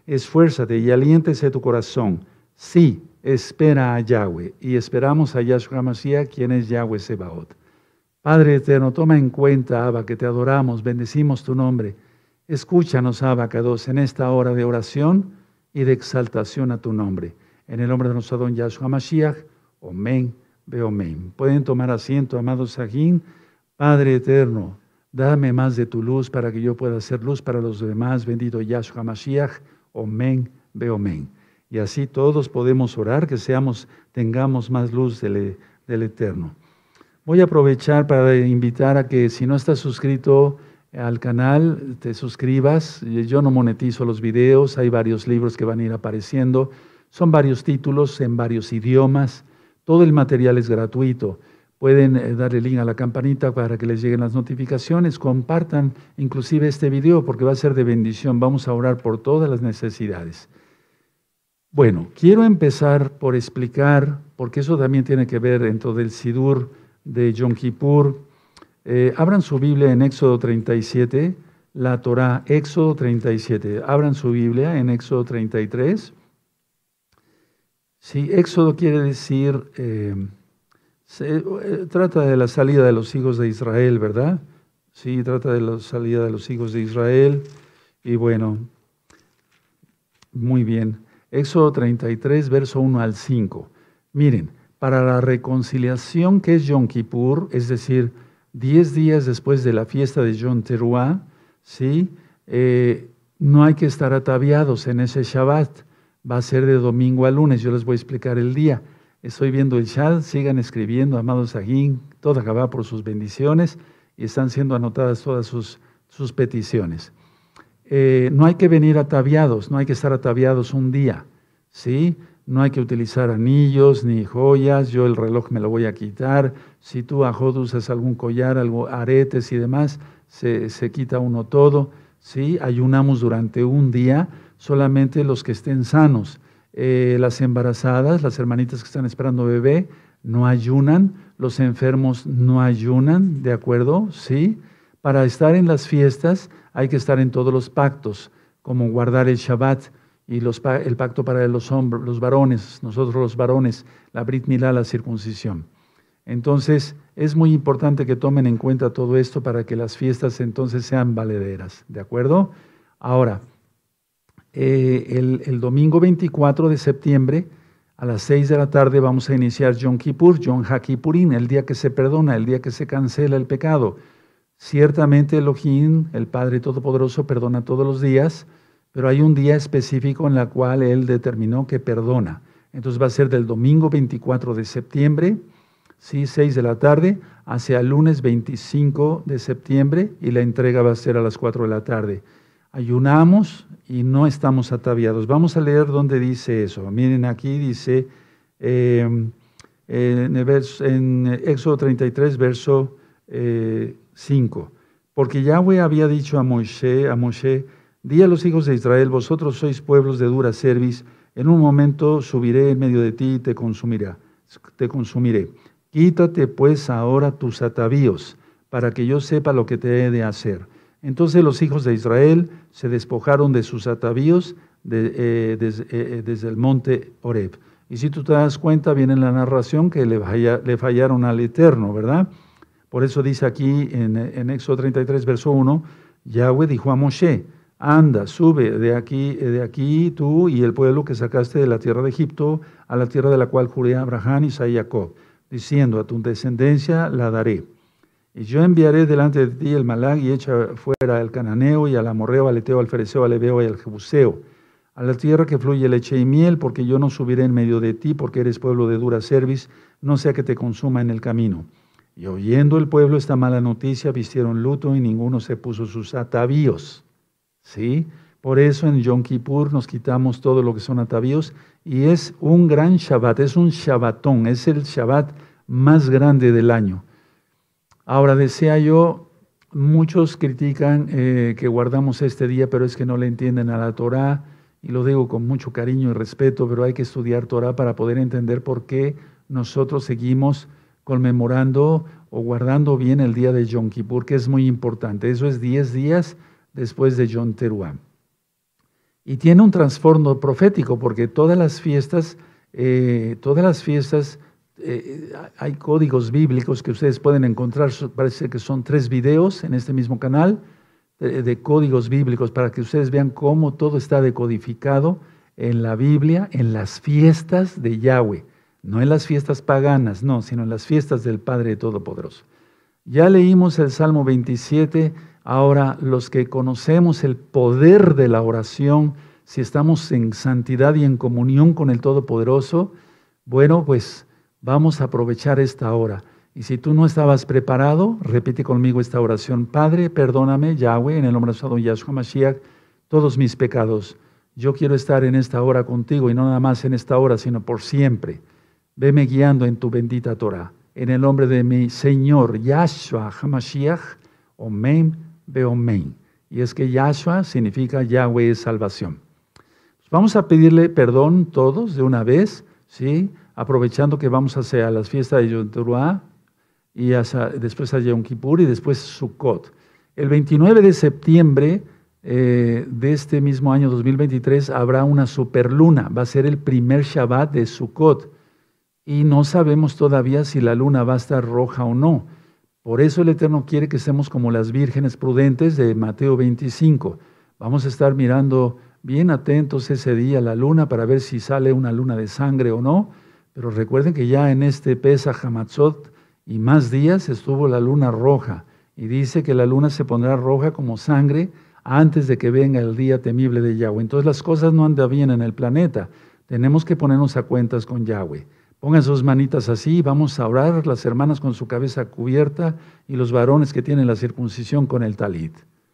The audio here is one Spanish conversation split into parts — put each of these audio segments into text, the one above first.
esfuérzate y aliéntese tu corazón. Sí, espera a Yahweh y esperamos a Yahshua HaMashiach, quien es Yahweh Sebaot. Padre eterno, toma en cuenta, Abba, que te adoramos, bendecimos tu nombre. Escúchanos, Abacados, en esta hora de oración y de exaltación a tu nombre. En el nombre de nuestro don Yahshua HaMashiach, amén, amén. Pueden tomar asiento, amados Sajín. Padre eterno, dame más de tu luz para que yo pueda hacer luz para los demás. Bendito Yahshua HaMashiach, amén, amén. Y así todos podemos orar, que tengamos más luz del Eterno. Voy a aprovechar para invitar a que si no estás suscrito al canal, te suscribas. Yo no monetizo los videos, hay varios libros que van a ir apareciendo. Son varios títulos en varios idiomas. Todo el material es gratuito. Pueden darle link a la campanita para que les lleguen las notificaciones. Compartan inclusive este video porque va a ser de bendición. Vamos a orar por todas las necesidades. Bueno, quiero empezar por explicar, porque eso también tiene que ver dentro del Sidur de Yom Kippur. Abran su Biblia en Éxodo 37, la Torá, Éxodo 37. Abran su Biblia en Éxodo 33. Sí, Éxodo quiere decir, trata de la salida de los hijos de Israel, ¿verdad? Sí, trata de la salida de los hijos de Israel. Y bueno, muy bien. Éxodo 33, verso 1 al 5. Miren, para la reconciliación que es Yom Kippur, es decir, 10 días después de la fiesta de Yom Teruah, ¿sí? No hay que estar ataviados en ese Shabbat. Va a ser de domingo a lunes. Yo les voy a explicar el día. Estoy viendo el chat. Sigan escribiendo, amados Sajín. Toda Gabá por sus bendiciones. Y están siendo anotadas todas sus peticiones. No hay que venir ataviados, no hay que estar ataviados un día, ¿sí? No hay que utilizar anillos ni joyas, yo el reloj me lo voy a quitar. Si tú, Ajod, usas algún collar, aretes y demás, se quita uno todo, ¿sí? Ayunamos durante un día, solamente los que estén sanos. Las embarazadas, las hermanitas que están esperando bebé, no ayunan, los enfermos no ayunan, ¿de acuerdo? ¿Sí? Para estar en las fiestas hay que estar en todos los pactos, como guardar el Shabbat y el pacto para los hombres, los varones, nosotros los varones, la Brit Milá, la circuncisión. Entonces, es muy importante que tomen en cuenta todo esto para que las fiestas entonces sean valederas, ¿de acuerdo? Ahora, el domingo 24 de septiembre, a las 6 de la tarde, vamos a iniciar Yom Kippur, Yom HaKippurín, el día que se perdona, el día que se cancela el pecado. Ciertamente Elohim, el Padre Todopoderoso, perdona todos los días, pero hay un día específico en el cual Él determinó que perdona. Entonces va a ser del domingo 24 de septiembre, ¿sí? 6 de la tarde, hacia el lunes 25 de septiembre, y la entrega va a ser a las 4 de la tarde. Ayunamos y no estamos ataviados. Vamos a leer dónde dice eso. Miren, aquí dice en Éxodo 33, verso 5. Porque Yahweh había dicho a Moshe, di a los hijos de Israel, vosotros sois pueblos de dura cerviz, en un momento subiré en medio de ti y te consumiré. Quítate pues ahora tus atavíos, para que yo sepa lo que te he de hacer. Entonces los hijos de Israel se despojaron de sus atavíos desde el monte Horeb. Y si tú te das cuenta, viene en la narración que le fallaron al Eterno, ¿verdad? Por eso dice aquí en Éxodo 33, verso 1, Yahweh dijo a Moshe, anda, sube de aquí tú y el pueblo que sacaste de la tierra de Egipto a la tierra de la cual juré a Abraham, Isaac y Jacob, diciendo, a tu descendencia la daré. Y yo enviaré delante de ti el Malag y echa fuera al cananeo y al amorreo, al eteo, al fereceo, al ebeo y al jebuseo, a la tierra que fluye leche y miel, porque yo no subiré en medio de ti, porque eres pueblo de dura cerviz, no sea que te consuma en el camino. Y oyendo el pueblo esta mala noticia, vistieron luto y ninguno se puso sus atavíos. ¿Sí? Por eso en Yom Kippur nos quitamos todo lo que son atavíos y es un gran Shabbat, es un Shabbatón, es el Shabbat más grande del año. Ahora decía yo, muchos critican que guardamos este día, pero es que no le entienden a la Torá, y lo digo con mucho cariño y respeto, pero hay que estudiar Torá para poder entender por qué nosotros seguimos conmemorando o guardando bien el día de Yom Kippur, que es muy importante. Eso es 10 días después de Yom Teruah. Y tiene un trasfondo profético, porque todas las fiestas, hay códigos bíblicos que ustedes pueden encontrar. Parece que son 3 videos en este mismo canal de códigos bíblicos, para que ustedes vean cómo todo está decodificado en la Biblia, en las fiestas de Yahweh. No en las fiestas paganas, no, sino en las fiestas del Padre Todopoderoso. Ya leímos el Salmo 27, ahora los que conocemos el poder de la oración, si estamos en santidad y en comunión con el Todopoderoso, bueno, pues vamos a aprovechar esta hora. Y si tú no estabas preparado, repite conmigo esta oración. Padre, perdóname, Yahweh, en el nombre de nuestro Adón Yahshua Mashiach, todos mis pecados. Yo quiero estar en esta hora contigo, y no nada más en esta hora, sino por siempre. Veme guiando en tu bendita Torah. En el nombre de mi Señor, Yahshua HaMashiach, Omen Beomen. Y es que Yahshua significa Yahweh es salvación. Vamos a pedirle perdón todos de una vez, ¿sí? Aprovechando que vamos hacia las fiestas de Yom Teruah, y después a Yom Kippur y después Sukkot. El 29 de septiembre de este mismo año 2023 habrá una superluna. Va a ser el primer Shabbat de Sukkot. Y no sabemos todavía si la luna va a estar roja o no. Por eso el Eterno quiere que seamos como las vírgenes prudentes de Mateo 25. Vamos a estar mirando bien atentos ese día la luna para ver si sale una luna de sangre o no. Pero recuerden que ya en este Pesach Hamatzot y más días estuvo la luna roja. Y dice que la luna se pondrá roja como sangre antes de que venga el día temible de Yahweh. Entonces las cosas no andan bien en el planeta. Tenemos que ponernos a cuentas con Yahweh. Pongan sus manitas así, vamos a orar, las hermanas con su cabeza cubierta y los varones que tienen la circuncisión con el talit.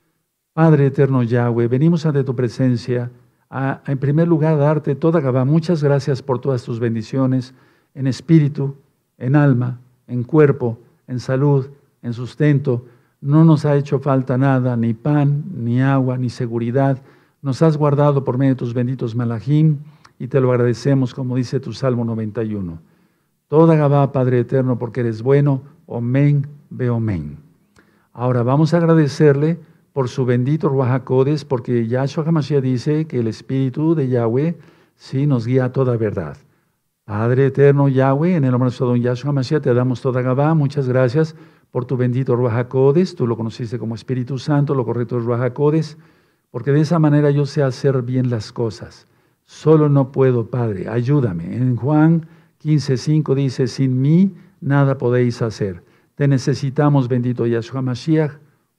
Padre eterno Yahweh, venimos ante tu presencia en primer lugar a darte toda Gabá. Muchas gracias por todas tus bendiciones en espíritu, en alma, en cuerpo, en salud, en sustento. No nos ha hecho falta nada, ni pan, ni agua, ni seguridad. Nos has guardado por medio de tus benditos malajim, y te lo agradecemos, como dice tu Salmo 91. Toda Gabá, Padre eterno, porque eres bueno. Omen, beomen. Ahora vamos a agradecerle por su bendito Ruach HaKodesh, porque Yahshua HaMashiach dice que el Espíritu de Yahweh sí nos guía a toda verdad. Padre eterno Yahweh, en el nombre de nuestro don Yahshua HaMashiach, te damos toda Gabá. Muchas gracias por tu bendito Ruach HaKodesh. Tú lo conociste como Espíritu Santo, lo correcto es Ruach HaKodesh, porque de esa manera yo sé hacer bien las cosas. Solo no puedo, Padre, ayúdame. En Juan 15:5 dice, sin mí nada podéis hacer. Te necesitamos, bendito Yahshua Mashiach.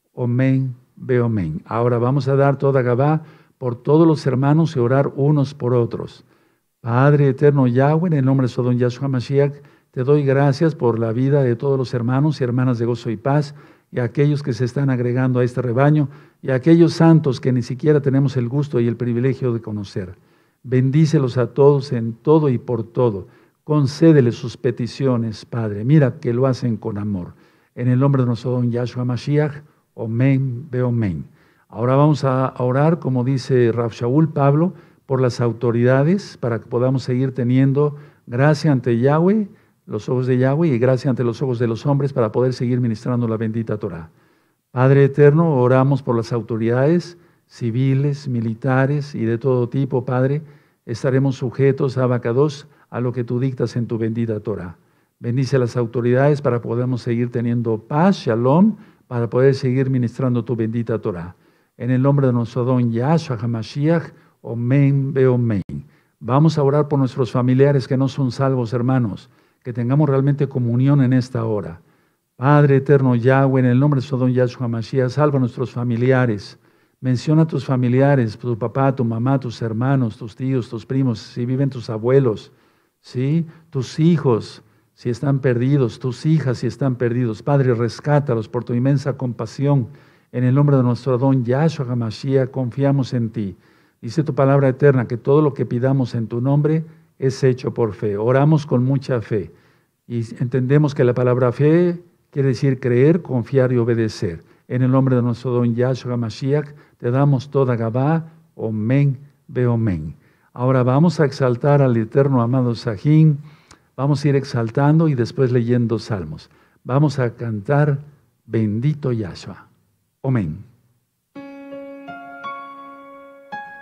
Omen, beomen. Ahora vamos a dar toda Gabá por todos los hermanos y orar unos por otros. Padre eterno Yahweh, en el nombre de su don Yahshua Mashiach, te doy gracias por la vida de todos los hermanos y hermanas de gozo y paz, y aquellos que se están agregando a este rebaño, y aquellos santos que ni siquiera tenemos el gusto y el privilegio de conocer. Bendícelos a todos en todo y por todo. Concédeles sus peticiones, Padre. Mira que lo hacen con amor. En el nombre de nuestro don Yahshua Mashiach, Omen, beomen. Ahora vamos a orar, como dice Rav Shaul Pablo, por las autoridades, para que podamos seguir teniendo gracia ante Yahweh, los ojos de Yahweh, y gracia ante los ojos de los hombres, para poder seguir ministrando la bendita Torah. Padre eterno, oramos por las autoridades civiles, militares y de todo tipo, Padre. Estaremos sujetos, Abacados, a lo que tú dictas en tu bendita Torah. Bendice a las autoridades para que podamos seguir teniendo paz, shalom, para poder seguir ministrando tu bendita Torah. En el nombre de nuestro don Yahshua HaMashiach, Omen, beomen. Vamos a orar por nuestros familiares que no son salvos, hermanos, que tengamos realmente comunión en esta hora. Padre eterno Yahweh, en el nombre de nuestro don Yahshua HaMashiach, salva a nuestros familiares. Menciona a tus familiares, tu papá, tu mamá, tus hermanos, tus tíos, tus primos, si viven tus abuelos, ¿sí? Tus hijos, si están perdidos, tus hijas, si están perdidos. Padre, rescátalos por tu inmensa compasión. En el nombre de nuestro don Yahshua HaMashiach, confiamos en ti. Dice tu palabra eterna que todo lo que pidamos en tu nombre es hecho por fe. Oramos con mucha fe. Y entendemos que la palabra fe quiere decir creer, confiar y obedecer. En el nombre de nuestro don Yahshua HaMashiach, te damos toda Gabá, Omen, beomen. Ahora vamos a exaltar al eterno amado Sajín. Vamos a ir exaltando y después leyendo salmos. Vamos a cantar Bendito Yahshua. Amén.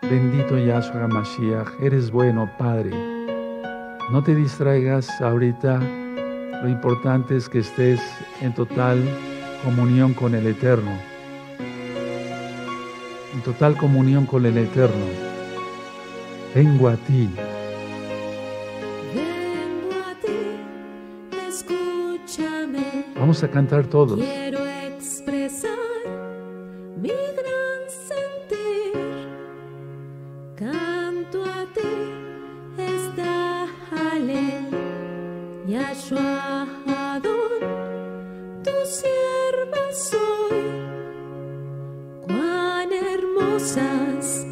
Bendito Yahshua HaMashiach, eres bueno, Padre. No te distraigas ahorita, lo importante es que estés en total comunión con el Eterno. En total comunión con el Eterno. Vengo a ti. Vengo a ti, escúchame. Vamos a cantar todos. Quiero expresar mi gran sentir. Canto a ti esta Halel, Yahshua Adon, tu sierva soy. Cuán hermosas,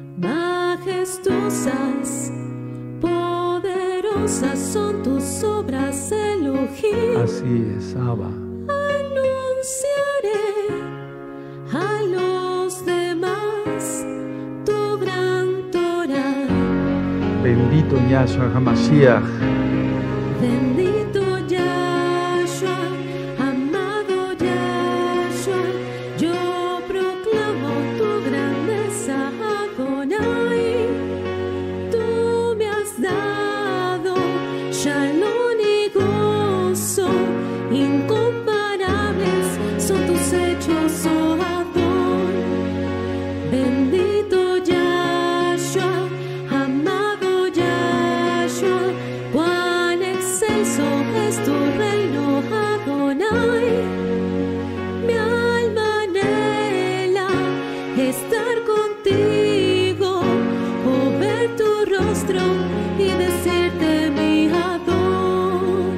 majestuosas, poderosas son tus obras, Elohim. Así es, Abba. Anunciaré a los demás tu gran Torah. Bendito Yahshua HaMashiach. Bendito Yahshua, amado Yahshua, yo proclamo tu grandeza, Adonai. Tú me has dado shalom y gozo, incomparables son tus hechos, oh Adon. Bendito Yahshua, amado Yahshua, cuán excelso es tu reino, Adonai. Mi alma anhela estar contigo, o ver tu rostro y decirte mi Adon.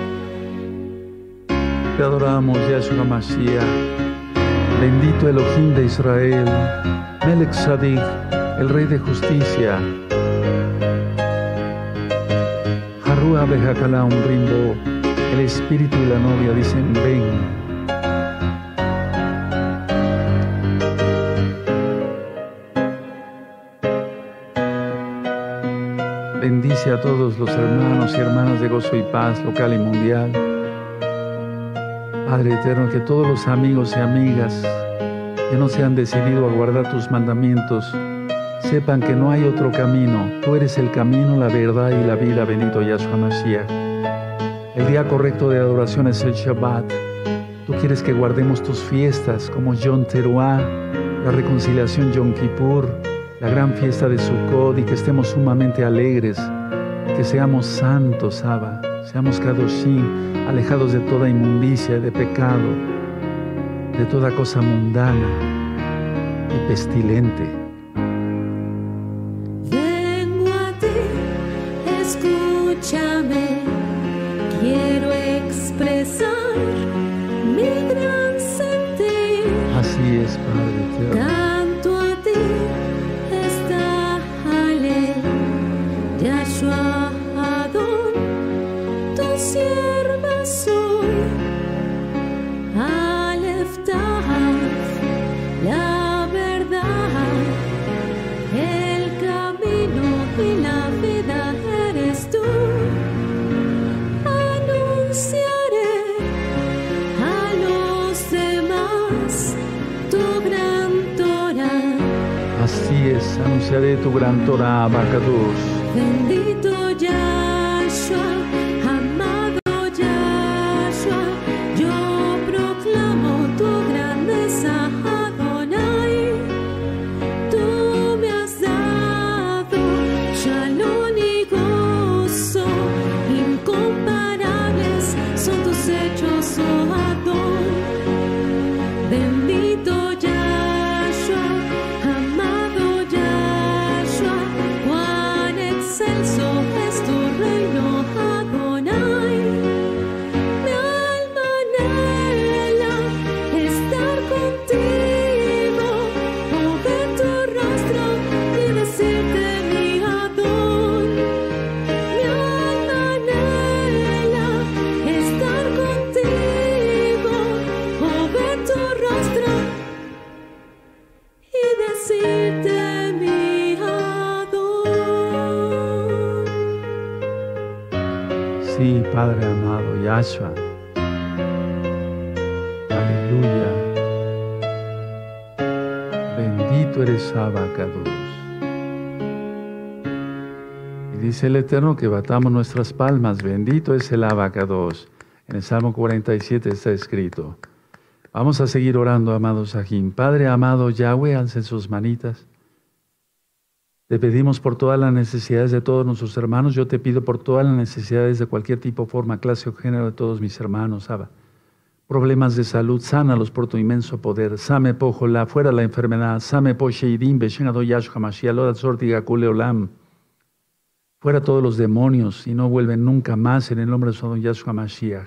Te adoramos, Yahshua HaMashiach. Bendito Elohim de Israel. Melech Tzadik, el Rey de Justicia. Harúa Bejakalá un rimbo. El espíritu y la novia dicen ven. Bendice a todos los hermanos y hermanas de Gozo y Paz, local y mundial. Padre eterno, que todos los amigos y amigas que no se han decidido a guardar tus mandamientos, sepan que no hay otro camino. Tú eres el camino, la verdad y la vida, bendito Yahshua Mashiach. El día correcto de adoración es el Shabbat. Tú quieres que guardemos tus fiestas como Yom Teruah, la reconciliación Yom Kippur, la gran fiesta de Sukkot, y que estemos sumamente alegres, que seamos santos, Abba, seamos Kadoshim, alejados de toda inmundicia y de pecado, de toda cosa mundana y pestilente. Vengo a ti, escúchame, quiero expresar mi gran sentir. Así es, Padre eterno. Canto a ti esta Halel, Yahshua Adon, tu sierva soy. Alef Tav, la verdad, el camino y la vida eres tú. Anunciaré a los demás tu gran Torah. Así es, anunciaré tu gran Torah, Abacados. Bendito Yahshua, amado Yahshua, yo proclamo tu grandeza, Adonai. Tú me has dado shalom y gozo, incomparables son tus hechos, oh Adon. Bendito Yahshua, amado Yahshua, cuán excelso es tu reino, Adonai. Mi alma anhela estar contigo, o ver tu rostro y decirte mi Adon. Mi alma anhela estar contigo, o ver tu rostro y decirte mi Adon. Sí, Padre amado, Yahshua. Aleluya. Bendito eres, Abacados. dice el Eterno que batamos nuestras palmas. Bendito es el Abacados. En el Salmo 47 está escrito. Vamos a seguir orando, amados Sahim. Padre amado Yahweh, alcen sus manitas. Te pedimos por todas las necesidades de todos nuestros hermanos. Yo te pido por todas las necesidades de cualquier tipo, forma, clase o género de todos mis hermanos, Abba. Problemas de salud, sánalos por tu inmenso poder. Same pojola, fuera la enfermedad. Same posheidim, beshenado yashua mashiach, loda sortiga kuleolam. Fuera todos los demonios y no vuelven nunca más en el nombre de su don Yahshua Mashiach.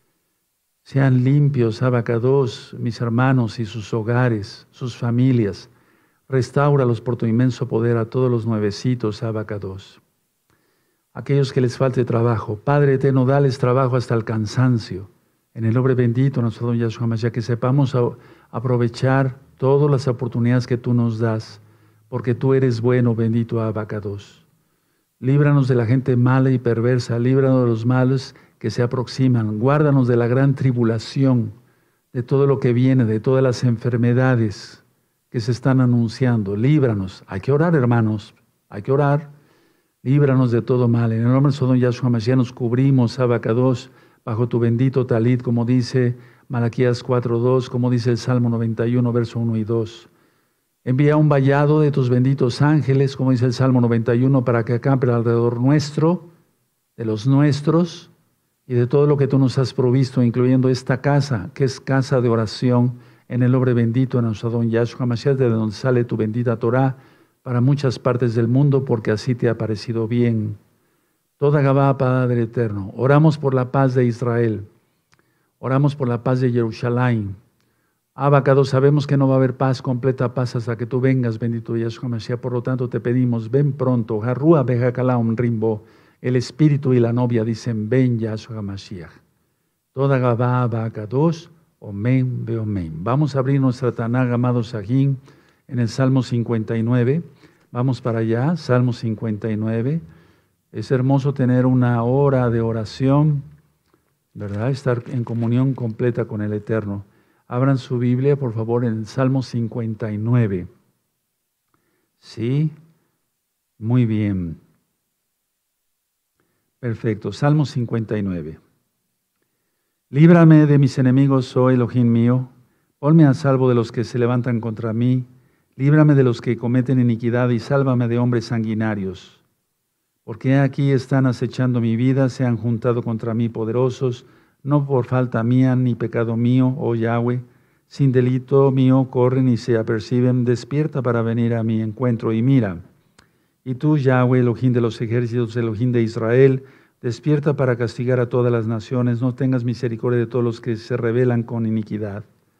Sean limpios, Abacados, mis hermanos y sus hogares, sus familias. Restáuralos por tu inmenso poder a todos los nuevecitos, Abacados. Aquellos que les falte trabajo, Padre eterno, dales trabajo hasta el cansancio. En el nombre bendito de nuestro don Yahshua Mashiach, que sepamos aprovechar todas las oportunidades que tú nos das, porque tú eres bueno, bendito Abacados. Líbranos de la gente mala y perversa, líbranos de los malos que se aproximan, guárdanos de la gran tribulación, de todo lo que viene, de todas las enfermedades que se están anunciando. Líbranos. Hay que orar, hermanos, hay que orar. Líbranos de todo mal. En el nombre de don Yahshua Mashiach nos cubrimos, Abacados, bajo tu bendito talit, como dice Malaquías 4:2, como dice el Salmo 91, verso 1 y 2. Envía un vallado de tus benditos ángeles, como dice el Salmo 91, para que acampen alrededor nuestro, de los nuestros, y de todo lo que tú nos has provisto, incluyendo esta casa, que es casa de oración, en el nombre bendito de nuestro don Yahshua Mashiach, de donde sale tu bendita Torah, para muchas partes del mundo, porque así te ha parecido bien. Toda Gabá, Padre eterno, oramos por la paz de Israel, oramos por la paz de Jerusalén. Abacados, sabemos que no va a haber paz, completa paz, hasta que tú vengas, bendito Yahshua Mashiach. Por lo tanto, te pedimos, ven pronto. Harrua Bejacalaum Rimbo. El espíritu y la novia dicen, ven Yahshua Mashiach. Toda Gabá, Abacados, Omen, Beomen. Vamos a abrir nuestra Tanaj, amados Sahim, en el Salmo 59. Vamos para allá, Salmo 59. Es hermoso tener una hora de oración, ¿verdad? Estar en comunión completa con el Eterno. Abran su Biblia, por favor, en el Salmo 59. ¿Sí? Muy bien. Perfecto. Salmo 59. Líbrame de mis enemigos, oh Elohim mío. Ponme a salvo de los que se levantan contra mí. Líbrame de los que cometen iniquidad y sálvame de hombres sanguinarios. Porque aquí están acechando mi vida, se han juntado contra mí poderosos, no por falta mía ni pecado mío, oh Yahweh, sin delito mío corren y se aperciben, despierta para venir a mi encuentro y mira. Y tú, Yahweh, Elohim de los ejércitos, Elohim de Israel, despierta para castigar a todas las naciones, no tengas misericordia de todos los que se rebelan con iniquidad.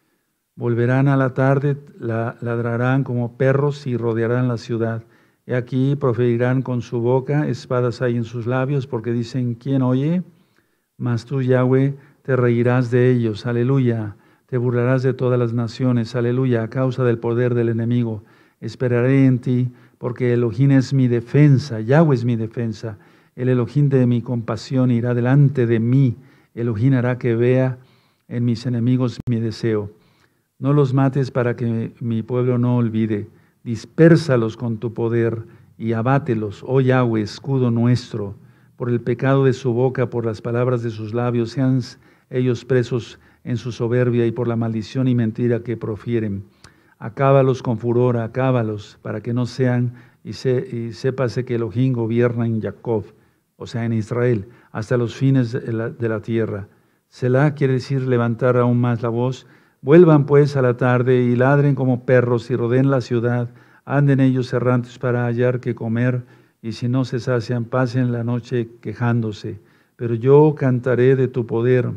Volverán a la tarde, ladrarán como perros y rodearán la ciudad. Y aquí proferirán con su boca, espadas hay en sus labios, porque dicen, ¿quién oye? Mas tú, Yahweh, te reirás de ellos, aleluya. Te burlarás de todas las naciones, aleluya, a causa del poder del enemigo. Esperaré en ti, porque Elohim es mi defensa, Yahweh es mi defensa. El Elohim de mi compasión irá delante de mí. Elohim hará que vea en mis enemigos mi deseo. No los mates para que mi pueblo no olvide. Dispérsalos con tu poder y abátelos, oh Yahweh, escudo nuestro. Por el pecado de su boca, por las palabras de sus labios, sean ellos presos en su soberbia y por la maldición y mentira que profieren. Acábalos con furor, acábalos, para que no sean, y sépase que Elohim gobierna en Jacob, o sea, en Israel, hasta los fines de la tierra. Selah quiere decir levantar aún más la voz. Vuelvan pues a la tarde y ladren como perros y rodeen la ciudad. Anden ellos errantes para hallar que comer, y si no se sacian, pasen la noche quejándose. Pero yo cantaré de tu poder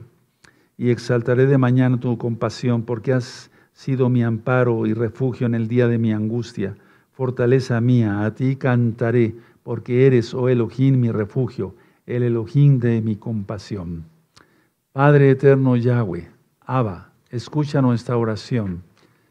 y exaltaré de mañana tu compasión, porque has sido mi amparo y refugio en el día de mi angustia. Fortaleza mía, a ti cantaré, porque eres, oh Elohim, mi refugio, el Elohim de mi compasión. Padre eterno Yahweh, Abba, escucha nuestra oración.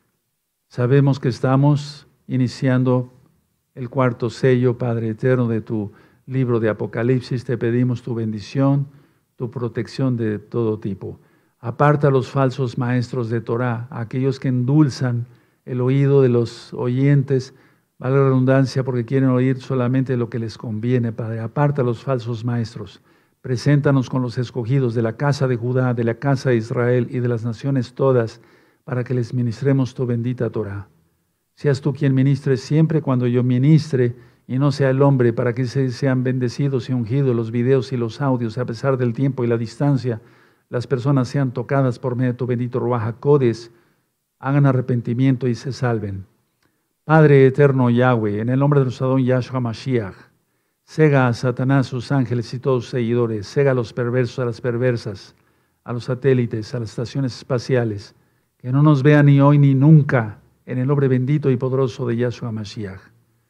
Sabemos que estamos iniciando el cuarto sello, Padre eterno, de tu libro de Apocalipsis. Te pedimos tu bendición, tu protección de todo tipo. Aparta a los falsos maestros de Torah, aquellos que endulzan el oído de los oyentes Vale la redundancia, porque quieren oír solamente lo que les conviene, Padre. Aparta a los falsos maestros. Preséntanos con los escogidos de la casa de Judá, de la casa de Israel y de las naciones todas, para que les ministremos tu bendita Torah. Seas tú quien ministre siempre cuando yo ministre, y no sea el hombre, para que sean bendecidos y ungidos los videos y los audios, a pesar del tiempo y la distancia, las personas sean tocadas por medio de tu bendito Ruach HaKodesh, hagan arrepentimiento y se salven. Padre eterno Yahweh, en el nombre de nuestro Adón Yahshua Mashiach, cega a Satanás, sus ángeles y todos sus seguidores, cega a los perversos, a las perversas, a los satélites, a las estaciones espaciales, que no nos vean ni hoy ni nunca, en el nombre bendito y poderoso de Yahshua Mashiach.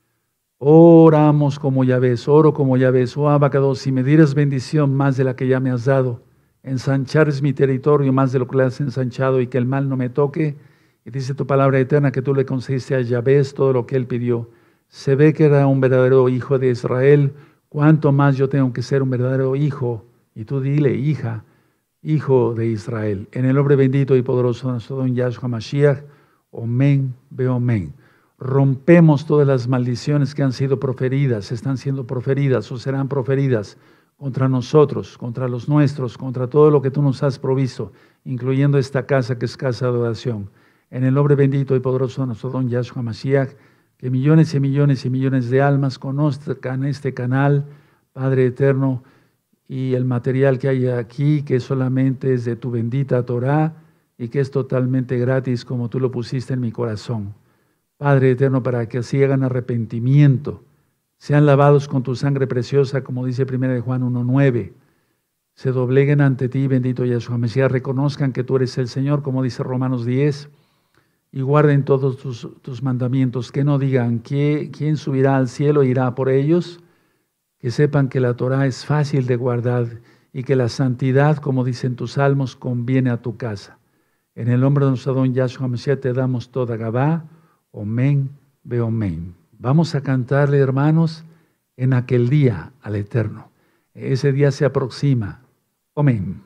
Oramos como ya ves, oro como ya ves, oh Abacados, si me dieras bendición más de la que ya me has dado, ensanchares mi territorio más de lo que le has ensanchado y que el mal no me toque. Y dice tu palabra eterna que tú le concediste a Yahvé todo lo que él pidió. Se ve que era un verdadero hijo de Israel. ¿Cuánto más yo tengo que ser un verdadero hijo? Y tú dile, hija, hijo de Israel. En el nombre bendito y poderoso de nuestro don Yahshua Mashiach. Omen, beomen. Rompemos todas las maldiciones que han sido proferidas, están siendo proferidas o serán proferidas contra nosotros, contra los nuestros, contra todo lo que tú nos has provisto, incluyendo esta casa que es casa de oración. En el nombre bendito y poderoso de nuestro don Yahshua Mashiach, que millones y millones y millones de almas conozcan este canal, Padre eterno, y el material que hay aquí, que solamente es de tu bendita Torah y que es totalmente gratis como tú lo pusiste en mi corazón. Padre eterno, para que así hagan arrepentimiento, sean lavados con tu sangre preciosa, como dice 1 de Juan 1:9, se dobleguen ante ti, bendito Yahshua Mashiach, reconozcan que tú eres el Señor, como dice Romanos 10, y guarden todos tus mandamientos, que no digan quién subirá al cielo e irá por ellos, que sepan que la Torah es fácil de guardar y que la santidad, como dicen tus salmos, conviene a tu casa. En el nombre de nuestro don Yahshua Mashiach te damos toda Gabá, Omen, Beomen. Vamos a cantarle, hermanos, en aquel día al Eterno. Ese día se aproxima. Omen.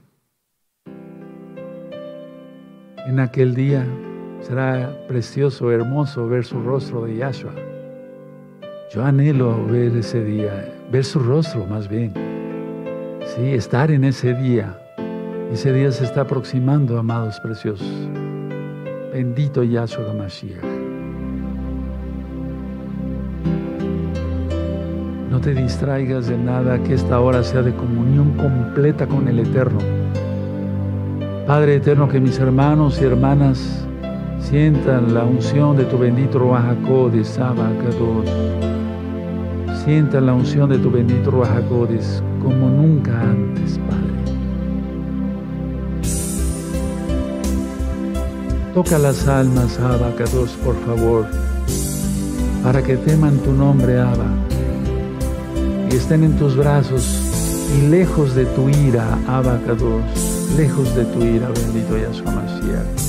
En aquel día será precioso, hermoso ver su rostro de Yahshua. Yo anhelo ver ese día, ver su rostro más bien. Sí, estar en ese día. Ese día se está aproximando, amados preciosos. Bendito Yahshua Mashiach. No te distraigas de nada, que esta hora sea de comunión completa con el Eterno. Padre eterno, que mis hermanos y hermanas sientan la unción de tu bendito Ruach HaKodesh, Abacados. Sientan la unción de tu bendito Ruach HaKodesh como nunca antes, Padre. Toca las almas, Abacados, por favor, para que teman tu nombre, Abba, y estén en tus brazos y lejos de tu ira, Abacados, lejos de tu ira, bendito Yahshua Mashiach.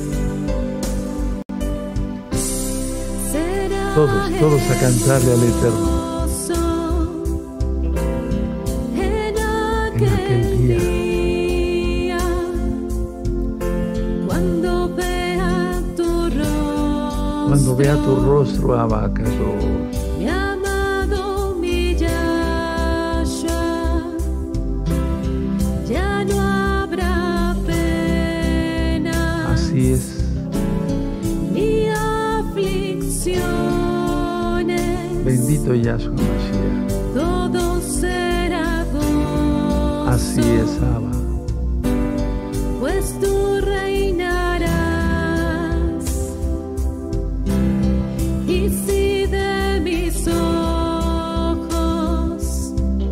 Todos a cantarle al Eterno. En aquel día, cuando vea tu rostro, Abacados, mi amado, mi Yahshua, ya no habrá pena. Así es. Ni aflicción. Bendito Yahshua Mashiach. Todo será gozo. Así es, Abba. Pues tú reinarás. Y si de mis ojos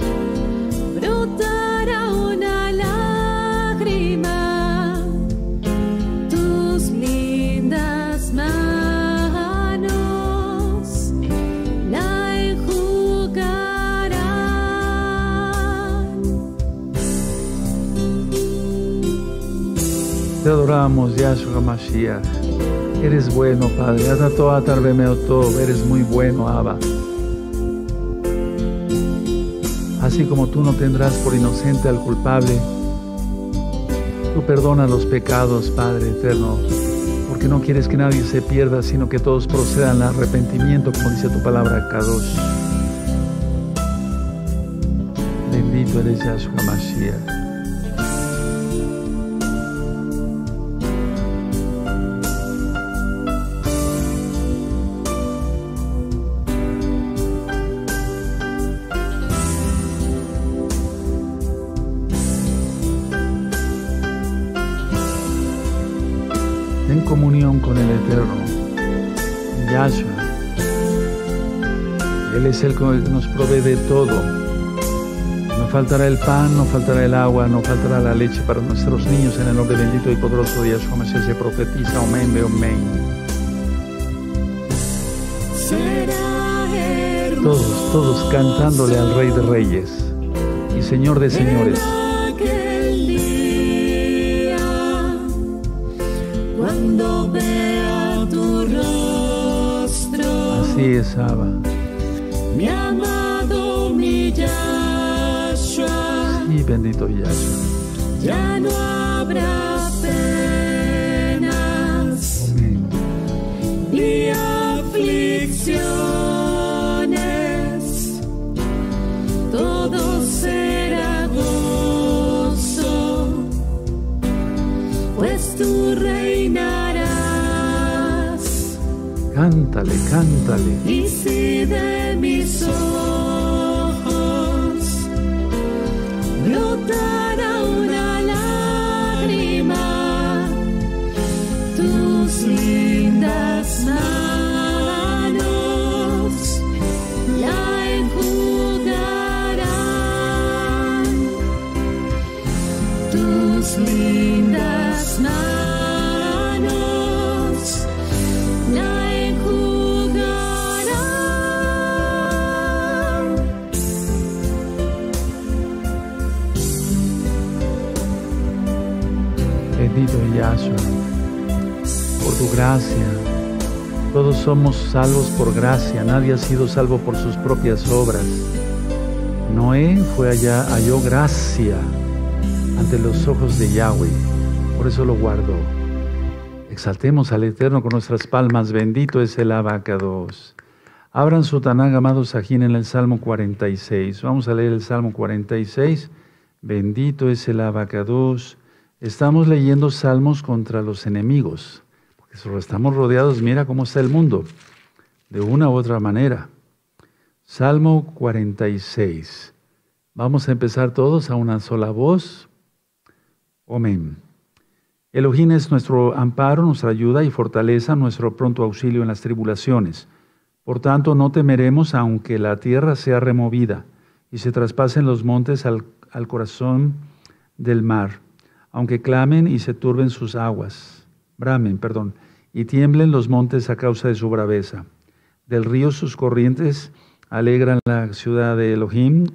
brotará una lágrima, tus lindas manos la enjugarán. Te adoramos, Yahshua Mashiach. Eres bueno, Padre. Eres muy bueno, Abba. Así como tú no tendrás por inocente al culpable, tú perdonas los pecados, Padre eterno, porque porque no quieres que nadie se pierda, sino que todos procedan al arrepentimiento, como dice tu palabra, Kadosh. Bendito eres Yahshua Mashiach. En comunión con el Eterno, Yahshua. Él es el que nos provee de todo. No faltará el pan, no faltará el agua, no faltará la leche para nuestros niños. En el nombre bendito y poderoso de Yahshua Mashiach se profetiza. Amén, amén. Todos cantándole al Rey de Reyes y Señor de Señores. Cuando vea tu rostro, Así es, Abba. mi amado, mi Yahshua, Y bendito Yahshua. ya no habrá penas Amén. ni aflicciones, todo será gozo, pues tú reinarás. Cántale, cántale. Y si de mis ojos brotará una lágrima, tus lindas manos la enjugarán. Tus lindas manos la enjugarán. Bendito Yahshua, por tu gracia. Todos somos salvos por gracia. Nadie ha sido salvo por sus propias obras. Noé fue allá, halló gracia ante los ojos de Yahweh. Por eso lo guardó. Exaltemos al Eterno con nuestras palmas. Bendito es el Abacados. Abran su Tanaj, amados Sajín, en el Salmo 46. Vamos a leer el Salmo 46. Bendito es el Abacados. Estamos leyendo salmos contra los enemigos, porque estamos rodeados, mira cómo está el mundo, de una u otra manera. Salmo 46. Vamos a empezar todos a una sola voz. Amén. Elohim es nuestro amparo, nuestra ayuda y fortaleza, nuestro pronto auxilio en las tribulaciones. Por tanto, no temeremos aunque la tierra sea removida y se traspasen los montes al corazón del mar, aunque clamen y se turben sus aguas, bramen, y tiemblen los montes a causa de su braveza. Del río sus corrientes alegran la ciudad de Elohim,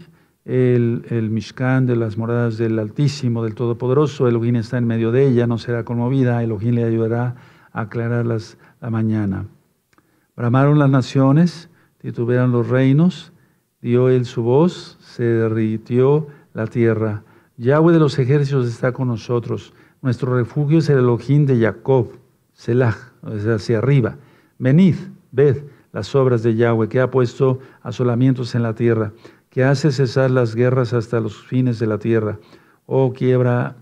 el Mishkan de las moradas del Altísimo, del Todopoderoso. Elohim está en medio de ella, no será conmovida. Elohim le ayudará a aclarar la mañana. Bramaron las naciones, titubearon los reinos, dio él su voz, se derritió la tierra. Yahweh de los ejércitos está con nosotros. Nuestro refugio es el Elohim de Jacob, Selah, hacia arriba. Venid, ved las obras de Yahweh, que ha puesto asolamientos en la tierra, que hace cesar las guerras hasta los fines de la tierra. Oh, quiebra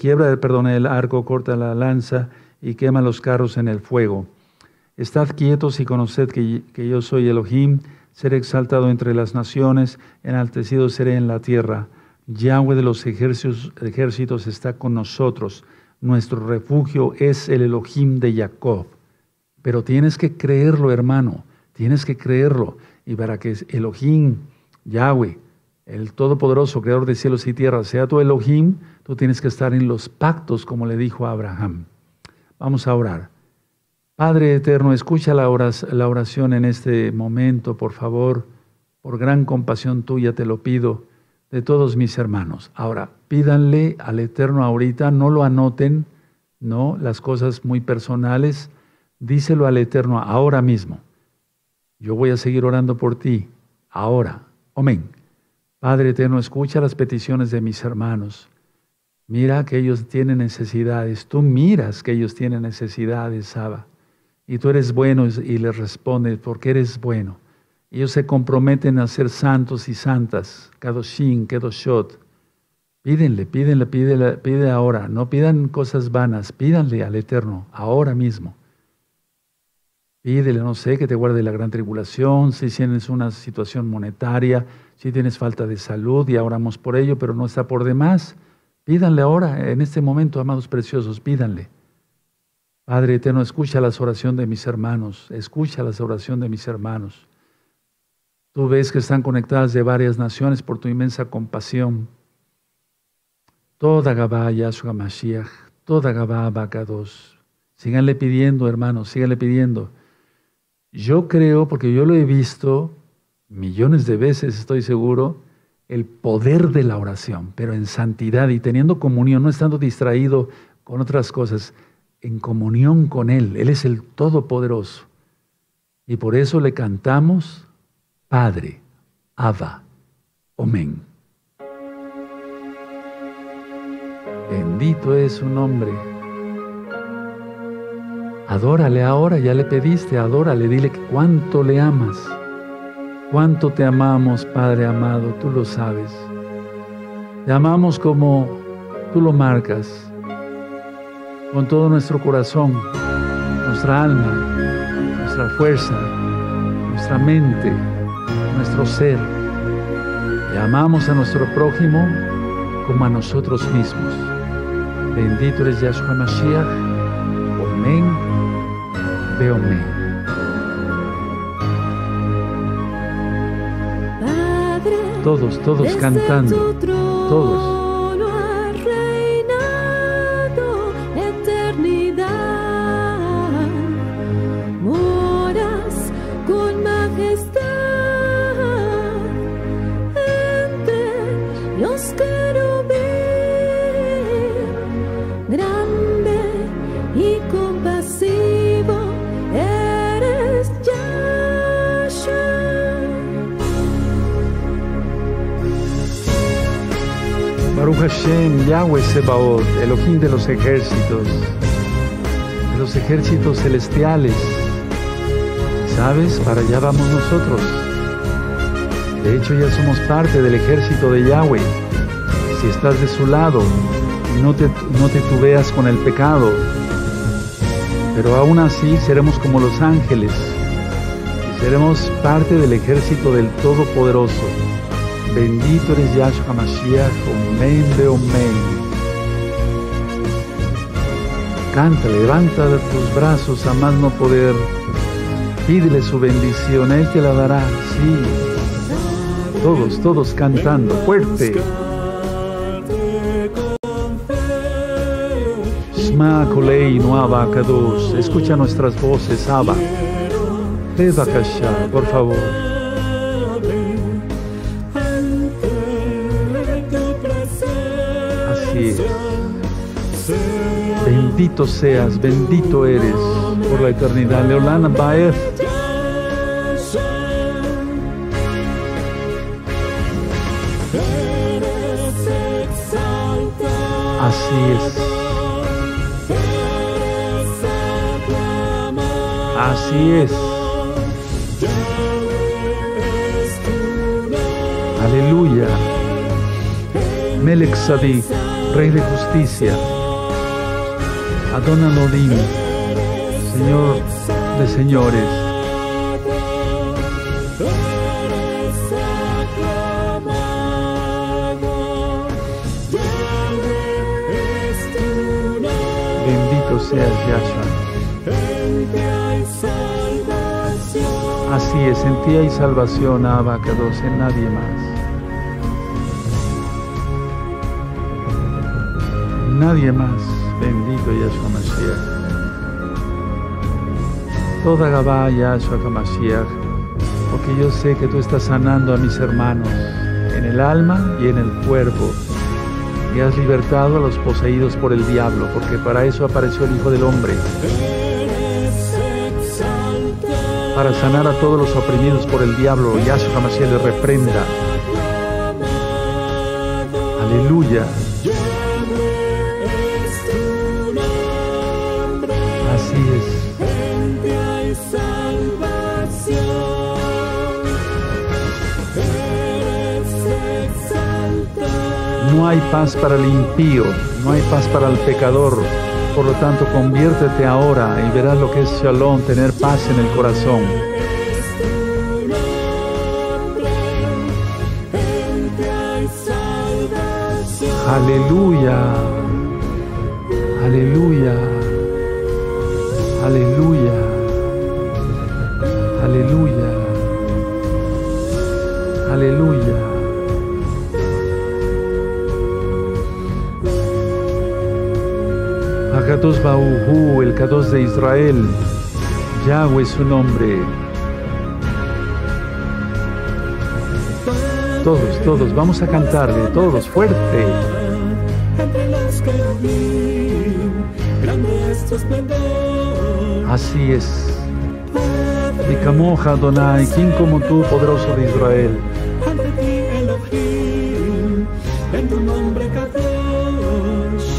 el arco, corta la lanza y quema los carros en el fuego. Estad quietos y conoced que yo soy Elohim, seré exaltado entre las naciones, enaltecido seré en la tierra. Yahweh de los ejércitos está con nosotros. Nuestro refugio es el Elohim de Jacob. Pero tienes que creerlo, hermano. Tienes que creerlo. Y para que Elohim, Yahweh, el Todopoderoso, Creador de cielos y tierra, sea tu Elohim, tú tienes que estar en los pactos, como le dijo a Abraham. Vamos a orar. Padre eterno, escucha la oración en este momento, por favor. Por gran compasión tuya te lo pido, de todos mis hermanos. Ahora, pídanle al Eterno ahorita, no lo anoten, no, las cosas muy personales, díselo al Eterno ahora mismo. Yo voy a seguir orando por ti, ahora. Amén. Padre eterno, escucha las peticiones de mis hermanos. Mira que ellos tienen necesidades. Tú miras que ellos tienen necesidades, Abba. Y tú eres bueno y les respondes porque eres bueno. Ellos se comprometen a ser santos y santas. Kadoshim, Kedoshot. Pide ahora. No pidan cosas vanas. Pídanle al Eterno, ahora mismo. Pídele, no sé, que te guarde la gran tribulación, si tienes una situación monetaria, si tienes falta de salud, y oramos por ello, pero no está por demás. Pídanle ahora, en este momento, amados preciosos, pídanle. Padre Eterno, escucha las oraciones de mis hermanos, escucha las oraciones de mis hermanos. Tú ves que están conectadas de varias naciones por tu inmensa compasión. Toda Gabá Yahshua Mashiach, toda Gabá Abacados. Síganle pidiendo, hermanos, síganle pidiendo. Yo creo, porque yo lo he visto millones de veces, estoy seguro, el poder de la oración, pero en santidad y teniendo comunión, no estando distraído con otras cosas, en comunión con Él. Él es el Todopoderoso. Y por eso le cantamos, Padre, Abba, Amén. Bendito es su nombre. Adórale ahora, ya le pediste, adórale, dile que cuánto le amas. Cuánto te amamos, Padre amado, tú lo sabes. Te amamos como tú lo marcas, con todo nuestro corazón, nuestra alma, nuestra fuerza, nuestra mente, nuestro ser. Le amamos a nuestro prójimo como a nosotros mismos. Bendito eres Yahshua Mashiach. Amén. Veo amén. Todos cantando, todos. Baruch Hashem, Yahweh Sebaot, Elohim de los ejércitos celestiales. ¿Sabes? Para allá vamos nosotros. De hecho, ya somos parte del ejército de Yahweh. Si estás de su lado, no te tuveas con el pecado. Pero aún así seremos como los ángeles. Y seremos parte del ejército del Todopoderoso. Bendito eres Yahshua Mashiach, Omen de Omen. Canta, levanta tus brazos a más no poder. Pídele su bendición, Él te la dará, sí. Todos cantando, fuerte. Shma Koleinu Abba Kadosh. Escucha nuestras voces, Abba. Bebakashá, por favor. Bendito seas, bendito eres por la eternidad. Leolana Baez. Así es. Así es. Aleluya. Melech Sadik, Rey de Justicia. Adon Elohim, Señor de señores. Bendito seas, Yahshua. Así es, en ti hay salvación, Abba Kadosh, en nadie más. Nadie más. Bendito Yahshua Mashiach. Toda Gabá Yahshua Mashiach, porque yo sé que tú estás sanando a mis hermanos en el alma y en el cuerpo, y has libertado a los poseídos por el diablo, porque para eso apareció el Hijo del Hombre, para sanar a todos los oprimidos por el diablo. Yahshua Mashiach les reprenda. Aleluya. no hay paz para el impío, no hay paz para el pecador. Por lo tanto, conviértete ahora y verás lo que es Shalom, tener paz en el corazón. Aleluya, aleluya, aleluya, aleluya, aleluya. Akadosh Baruj, el Kadosh de Israel, Yahweh es su nombre. Todos, vamos a cantarle, todos, fuerte. Así es. Vikamoja Adonai, ¿quién como tú, poderoso de Israel? En tu nombre, Kadosh,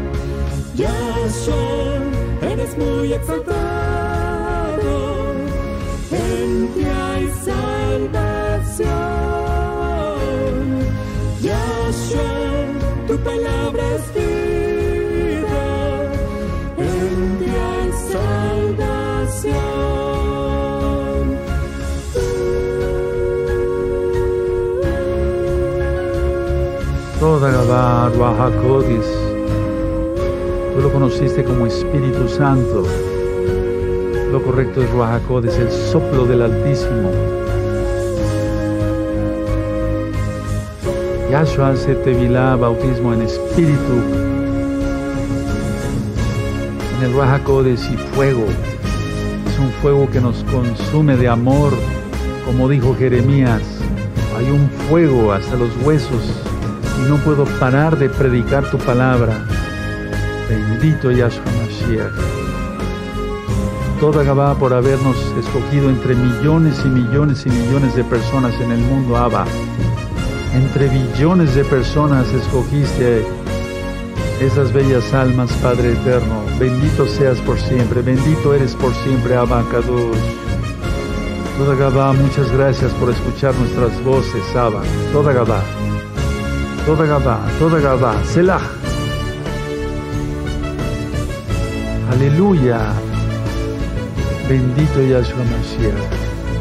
Yahshua, eres muy exaltado. En ti hay salvación. Yahshua, tu palabra es vida. En ti hay salvación. Toda Gabá, Ruach HaKodesh, tú lo conociste como Espíritu Santo. Lo correcto es Ruach HaKodesh, el soplo del Altísimo. Yahshua hace Tevilá, bautismo en espíritu, en el Ruach HaKodesh, y fuego. Es un fuego que nos consume de amor, como dijo Jeremías. Hay un fuego hasta los huesos y no puedo parar de predicar tu palabra. Bendito Yahshua Mashiach. Toda Gabá por habernos escogido entre millones y millones y millones de personas en el mundo, Abba. Entre billones de personas escogiste esas bellas almas, Padre eterno. Bendito seas por siempre, bendito eres por siempre, Abba Kadosh. Toda Gabá, muchas gracias por escuchar nuestras voces, Abba. Toda Gabá, toda Gabá, toda Gabá, Selah. Aleluya. Bendito Yahshua Mashiach.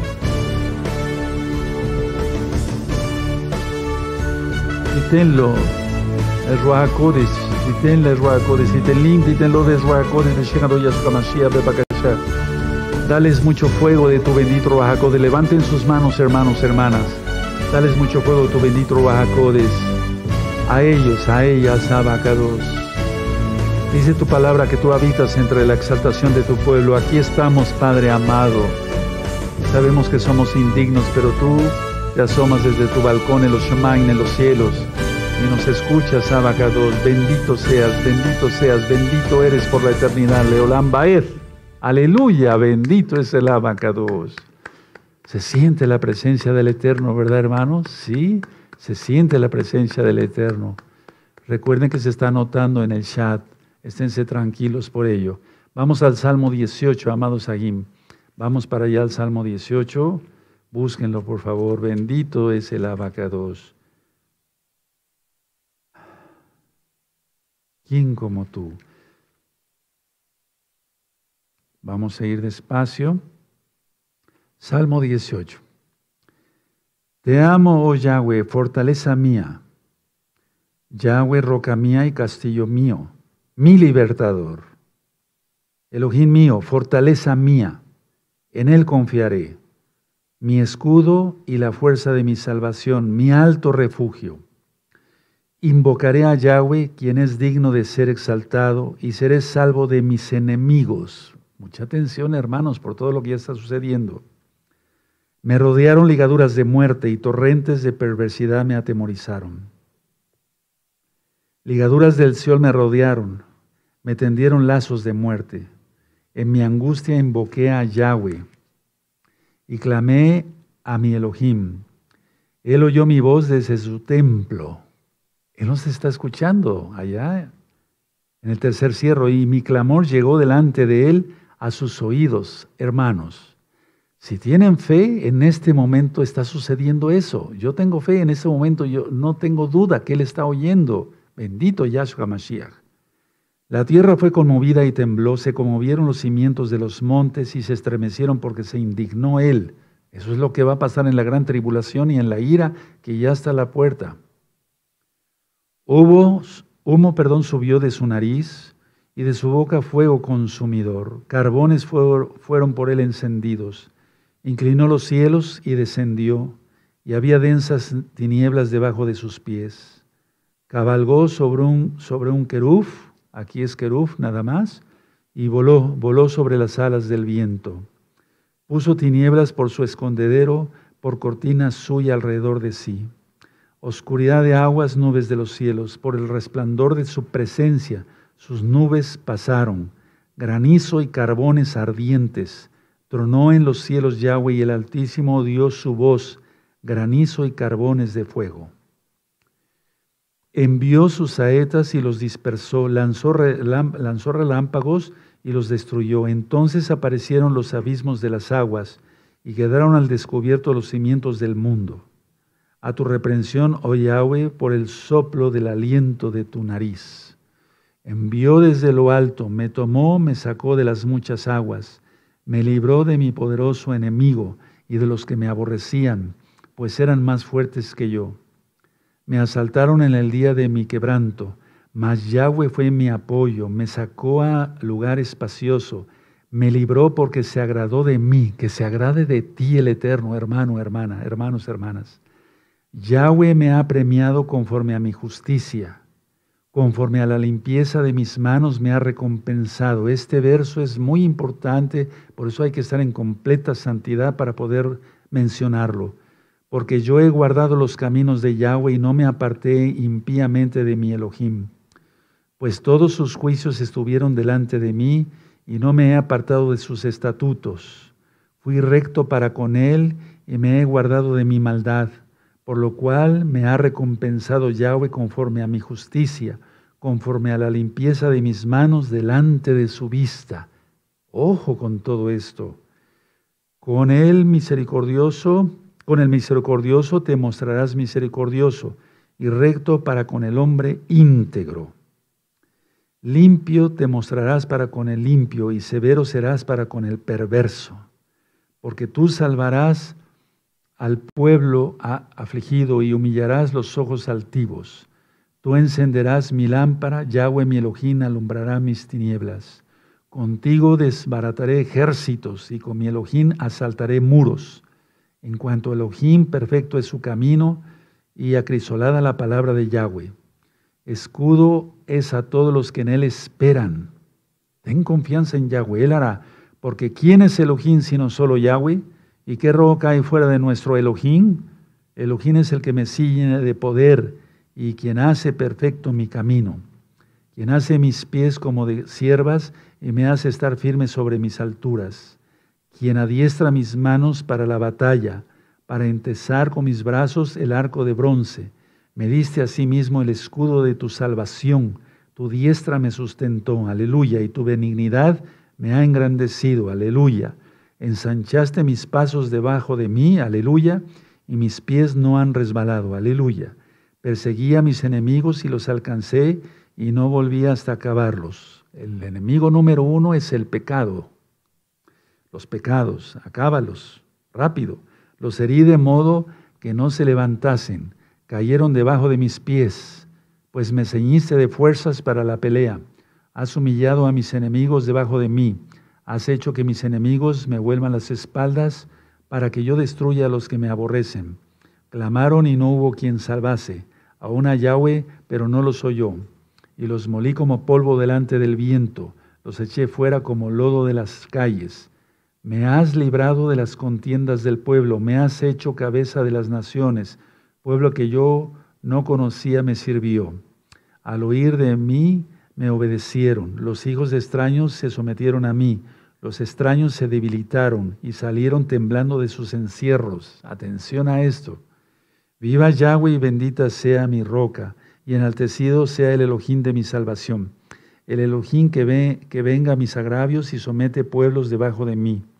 Títenlo, el Ruach HaKodesh, títenle el Ruach HaKodesh, títenlo de Ruach HaKodesh, de Shekado Yahshua Mashiach, Bebakashah. Dales mucho fuego de tu bendito Ruach HaKodesh. Levanten sus manos, hermanos, hermanas. Dales mucho fuego de tu bendito Ruach HaKodesh. A ellos, a ellas, Abba Kadosh. Dice tu palabra que tú habitas entre la exaltación de tu pueblo. Aquí estamos, Padre amado. Sabemos que somos indignos, pero tú te asomas desde tu balcón en los Shemaim, en los cielos, y nos escuchas, Abba Kadosh. Bendito seas, bendito eres por la eternidad. Leolam Baed. Aleluya, bendito es el Abba Kadosh. Se siente la presencia del Eterno, ¿verdad, hermanos? Sí, se siente la presencia del Eterno. Recuerden que se está anotando en el chat. Esténse tranquilos por ello. Vamos al Salmo 18, amados Agim. Vamos para allá al Salmo 18. Búsquenlo, por favor. Bendito es el Abba Kadosh. ¿Quién como tú? Vamos a ir despacio. Salmo 18. Te amo, oh Yahweh, fortaleza mía. Yahweh, roca mía y castillo mío, mi libertador. Elohim mío, fortaleza mía, en él confiaré. Mi escudo y la fuerza de mi salvación, mi alto refugio. Invocaré a Yahweh, quien es digno de ser exaltado, y seré salvo de mis enemigos. Mucha atención, hermanos, por todo lo que ya está sucediendo. Me rodearon ligaduras de muerte y torrentes de perversidad me atemorizaron. Ligaduras del Seol me rodearon, me tendieron lazos de muerte. En mi angustia invoqué a Yahweh y clamé a mi Elohim. Él oyó mi voz desde su templo. Él nos está escuchando allá en el tercer cierro, y mi clamor llegó delante de él a sus oídos, hermanos. Si tienen fe, en este momento está sucediendo eso. Yo tengo fe en ese momento, yo no tengo duda que Él está oyendo. Bendito Yahshua Mashiach. La tierra fue conmovida y tembló, se conmovieron los cimientos de los montes y se estremecieron porque se indignó Él. Eso es lo que va a pasar en la gran tribulación y en la ira que ya está a la puerta. Humo, subió de su nariz y de su boca fuego consumidor. Carbones fueron por él encendidos. Inclinó los cielos y descendió, y había densas tinieblas debajo de sus pies. Cabalgó sobre un querub, aquí es querub nada más, y voló sobre las alas del viento. Puso tinieblas por su escondedero, por cortina suya alrededor de sí. Oscuridad de aguas, nubes de los cielos, por el resplandor de su presencia, sus nubes pasaron. Granizo y carbones ardientes. Tronó en los cielos Yahweh y el Altísimo dio su voz, granizo y carbones de fuego. Envió sus saetas y los dispersó, lanzó relámpagos y los destruyó. Entonces aparecieron los abismos de las aguas y quedaron al descubierto los cimientos del mundo. A tu reprensión, oh Yahweh, por el soplo del aliento de tu nariz. Envió desde lo alto, me tomó, me sacó de las muchas aguas. Me libró de mi poderoso enemigo y de los que me aborrecían, pues eran más fuertes que yo. Me asaltaron en el día de mi quebranto, mas Yahweh fue mi apoyo, me sacó a lugar espacioso, me libró porque se agradó de mí, que se agrade de ti el Eterno, hermano, hermana, hermanos, hermanas. Yahweh me ha premiado conforme a mi justicia. Conforme a la limpieza de mis manos me ha recompensado. Este verso es muy importante, por eso hay que estar en completa santidad para poder mencionarlo. Porque yo he guardado los caminos de Yahweh y no me aparté impíamente de mi Elohim. Pues todos sus juicios estuvieron delante de mí y no me he apartado de sus estatutos. Fui recto para con él y me he guardado de mi maldad. Por lo cual me ha recompensado Yahweh conforme a mi justicia, conforme a la limpieza de mis manos delante de su vista. Ojo con todo esto. Con el misericordioso te mostrarás misericordioso y recto para con el hombre íntegro. Limpio te mostrarás para con el limpio y severo serás para con el perverso. Porque tú salvarás al pueblo afligido y humillarás los ojos altivos. Tú encenderás mi lámpara, Yahweh mi Elohim alumbrará mis tinieblas. Contigo desbarataré ejércitos y con mi Elohim asaltaré muros. En cuanto a Elohim, perfecto es su camino y acrisolada la palabra de Yahweh. Escudo es a todos los que en él esperan. Ten confianza en Yahweh, él hará, porque ¿quién es Elohim sino solo Yahweh? ¿Y qué roca hay fuera de nuestro Elohim? Elohim es el que me ciñe de poder y quien hace perfecto mi camino, quien hace mis pies como de ciervas y me hace estar firme sobre mis alturas, quien adiestra mis manos para la batalla, para entesar con mis brazos el arco de bronce. Me diste asimismo el escudo de tu salvación, tu diestra me sustentó, aleluya, y tu benignidad me ha engrandecido, aleluya. Ensanchaste mis pasos debajo de mí, aleluya, y mis pies no han resbalado, aleluya. Perseguí a mis enemigos y los alcancé y no volví hasta acabarlos. El enemigo número uno es el pecado. Los pecados, acábalos, rápido. Los herí de modo que no se levantasen, cayeron debajo de mis pies, pues me ceñiste de fuerzas para la pelea. Has humillado a mis enemigos debajo de mí. Has hecho que mis enemigos me vuelvan las espaldas para que yo destruya a los que me aborrecen. Clamaron y no hubo quien salvase. Aún a Yahweh, pero no los oyó. Y los molí como polvo delante del viento. Los eché fuera como lodo de las calles. Me has librado de las contiendas del pueblo. Me has hecho cabeza de las naciones. Pueblo que yo no conocía me sirvió. Al oír de mí me obedecieron. Los hijos de extraños se sometieron a mí. Los extraños se debilitaron y salieron temblando de sus encierros. Atención a esto. Viva Yahweh y bendita sea mi roca, y enaltecido sea el Elohim de mi salvación. El Elohim que venga mis agravios y somete pueblos debajo de mí.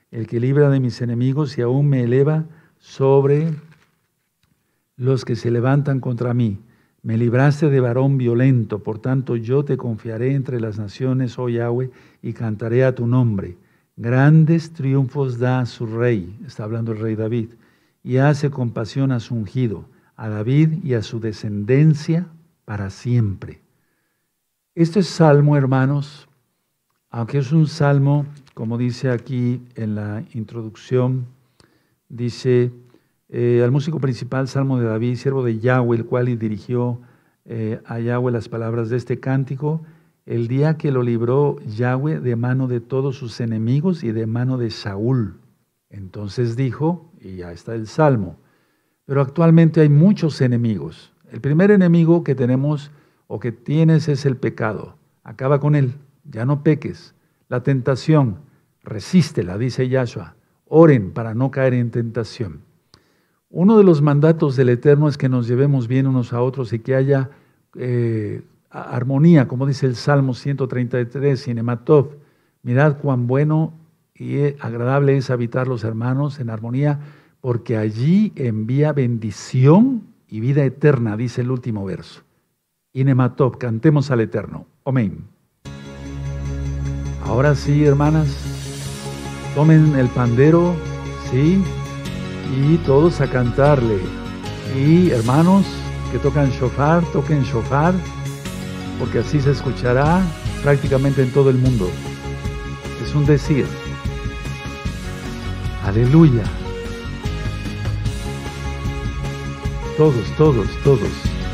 el que libra de mis enemigos y aún me eleva sobre los que se levantan contra mí. Me libraste de varón violento, por tanto yo te confiaré entre las naciones, oh Yahweh, y cantaré a tu nombre. Grandes triunfos da a su rey, está hablando el rey David, y hace compasión a su ungido, a David y a su descendencia para siempre. Este salmo, hermanos, aunque es un salmo, como dice aquí en la introducción, dice al músico principal, salmo de David, siervo de Yahweh, el cual dirigió a Yahweh las palabras de este cántico, el día que lo libró Yahweh de mano de todos sus enemigos y de mano de Saúl. Entonces dijo, y ya está el salmo, pero actualmente hay muchos enemigos. El primer enemigo que tenemos o que tienes es el pecado. Acaba con él, ya no peques. La tentación, resístela, dice Yahshua. Oren para no caer en tentación. Uno de los mandatos del Eterno es que nos llevemos bien unos a otros y que haya armonía, como dice el Salmo 133, Sinematov. Mirad cuán bueno y agradable es habitar los hermanos en armonía, porque allí envía bendición y vida eterna, dice el último verso. Inematov, cantemos al Eterno. Amén. Ahora sí, hermanas, tomen el pandero, sí, y todos a cantarle. Y hermanos que tocan shofar, toquen shofar, porque así se escuchará prácticamente en todo el mundo. Es un decir. Aleluya. Todos, todos, todos.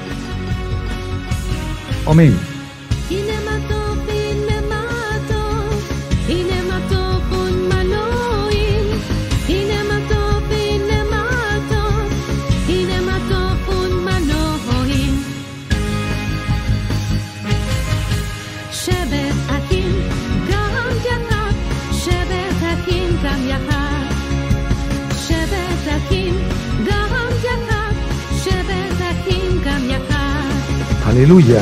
Amén. Aleluya.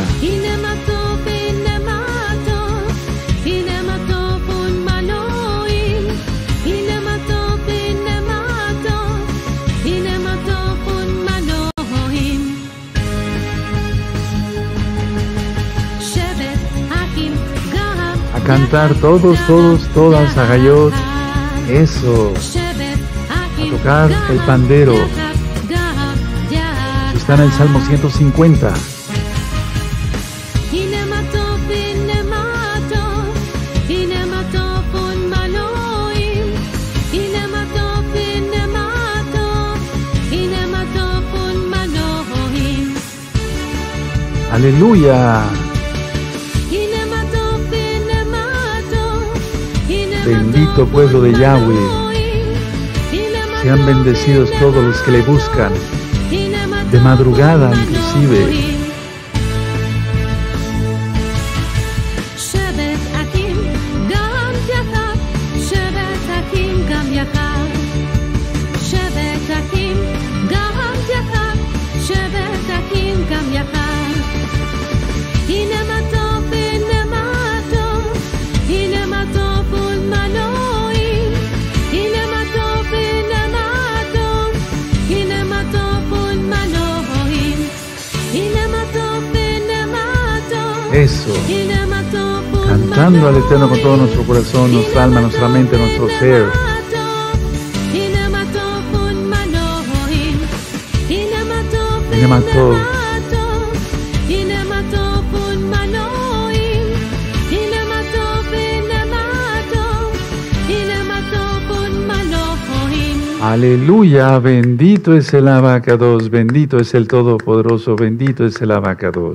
A cantar todos, todos, todas, Agayot. Eso. A tocar el pandero. Está en el Salmo 150. Aleluya. Bendito pueblo de Yahweh. Sean bendecidos todos los que le buscan. De madrugada inclusive. Eso, cantando al Eterno con todo nuestro corazón, nuestra alma, nuestra mente, nuestro ser. Inematov. Aleluya, bendito es el Abacados, bendito es el Todopoderoso, bendito es el Abacados.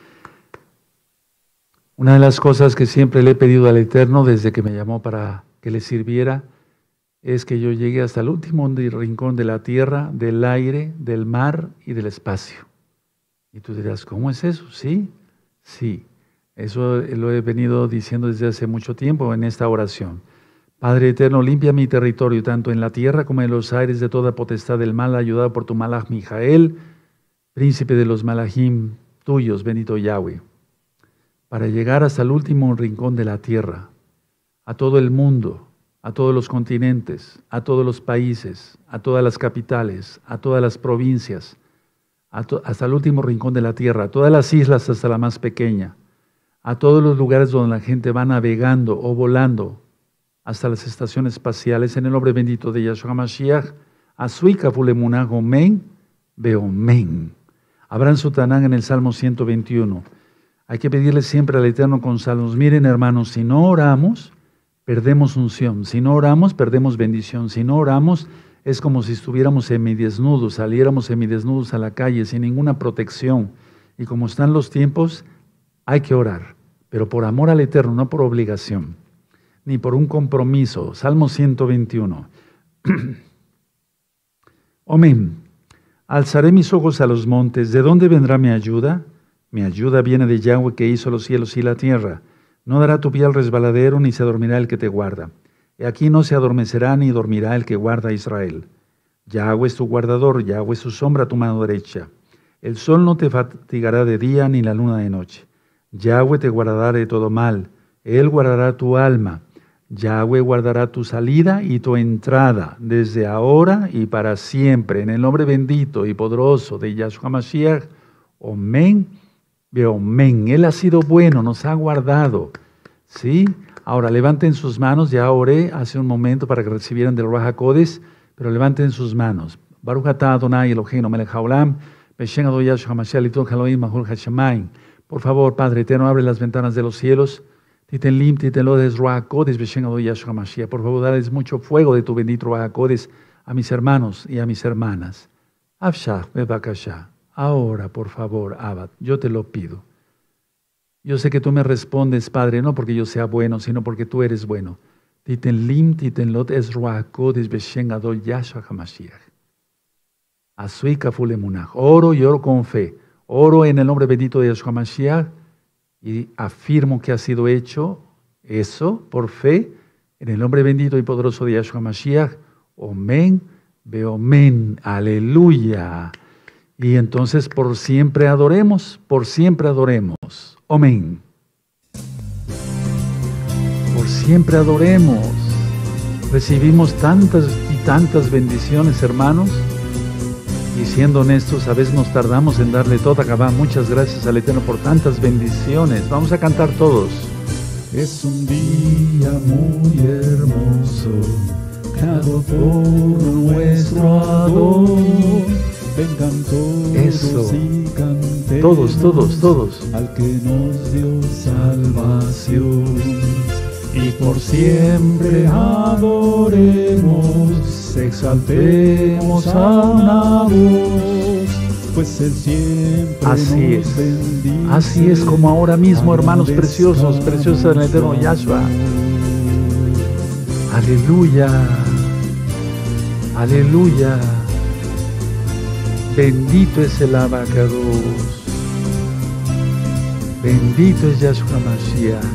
Una de las cosas que siempre le he pedido al Eterno desde que me llamó para que le sirviera es que yo llegue hasta el último rincón de la tierra, del aire, del mar y del espacio. Y tú dirás, ¿cómo es eso? Sí, sí. Eso lo he venido diciendo desde hace mucho tiempo en esta oración. Padre eterno, limpia mi territorio, tanto en la tierra como en los aires, de toda potestad del mal, ayudado por tu malaj Mijael, príncipe de los malajim tuyos, bendito Yahweh, para llegar hasta el último rincón de la tierra, a todo el mundo, a todos los continentes, a todos los países, a todas las capitales, a todas las provincias, hasta el último rincón de la tierra, a todas las islas hasta la más pequeña, a todos los lugares donde la gente va navegando o volando, hasta las estaciones espaciales, en el nombre bendito de Yahshua Mashiach, Azuika Fulemunah Omen, Beomen. Abraham Sutanán en el Salmo 121. Hay que pedirle siempre al Eterno con salmos. Miren, hermanos, si no oramos, perdemos unción. Si no oramos, perdemos bendición. Si no oramos, es como si estuviéramos semidesnudos, saliéramos semidesnudos a la calle sin ninguna protección. Y como están los tiempos, hay que orar, pero por amor al Eterno, no por obligación, ni por un compromiso. Salmo 121. Amén. Alzaré mis ojos a los montes. ¿De dónde vendrá mi ayuda? Mi ayuda viene de Yahweh, que hizo los cielos y la tierra. No dará tu pie al resbaladero, ni se dormirá el que te guarda. Y aquí no se adormecerá ni dormirá el que guarda a Israel. Yahweh es tu guardador, Yahweh es su sombra a tu mano derecha. El sol no te fatigará de día, ni la luna de noche. Yahweh te guardará de todo mal. Él guardará tu alma. Yahweh guardará tu salida y tu entrada, desde ahora y para siempre. En el nombre bendito y poderoso de Yahshua Mashiach. Amén. Amén. Él ha sido bueno, nos ha guardado. ¿Sí? Ahora levanten sus manos. Ya oré hace un momento para que recibieran del Ruach HaKodesh, pero levanten sus manos. Baruch atah Adonai Eloheinu melech haolam, beshem Adonai Yahshua Mashiach liton Elohim mahol hashamayim. Por favor, Padre Eterno, abre las ventanas de los cielos. Titen lim, titen lo des Ruach HaKodesh, beshem Adonai Yahshua Mashiach. Por favor, dales mucho fuego de tu bendito Ruach HaKodesh a mis hermanos y a mis hermanas. Afshah, bebakashah. Ahora, por favor, Abba, yo te lo pido. Yo sé que tú me respondes, Padre, no porque yo sea bueno, sino porque tú eres bueno. Titen lim, titen lot es Ruach HaKodesh, beshem Adonai Yahshua HaMashiach. Azuika fulemunah. Oro y oro con fe. Oro en el nombre bendito de Yahshua Mashiach y afirmo que ha sido hecho eso por fe en el nombre bendito y poderoso de Yahshua Mashiach. Amén, beomen, aleluya. Y entonces por siempre adoremos, por siempre adoremos. Amén. Por siempre adoremos. Recibimos tantas y tantas bendiciones, hermanos. Y siendo honestos, a veces nos tardamos en darle toda Gabá. Muchas gracias al Eterno por tantas bendiciones. Vamos a cantar todos. Es un día muy hermoso, creado por nuestro Adón. Vengan todos Eso. y cantemos Todos. al que nos dio salvación. Y por siempre adoremos, exaltemos a una voz, pues Él siempre Así nos es. bendice. Así es como ahora mismo, hermanos preciosos, preciosos del Eterno Yahshua. Aleluya. Aleluya. Bendito es el Abacados. Bendito es Yahshua Mashiach.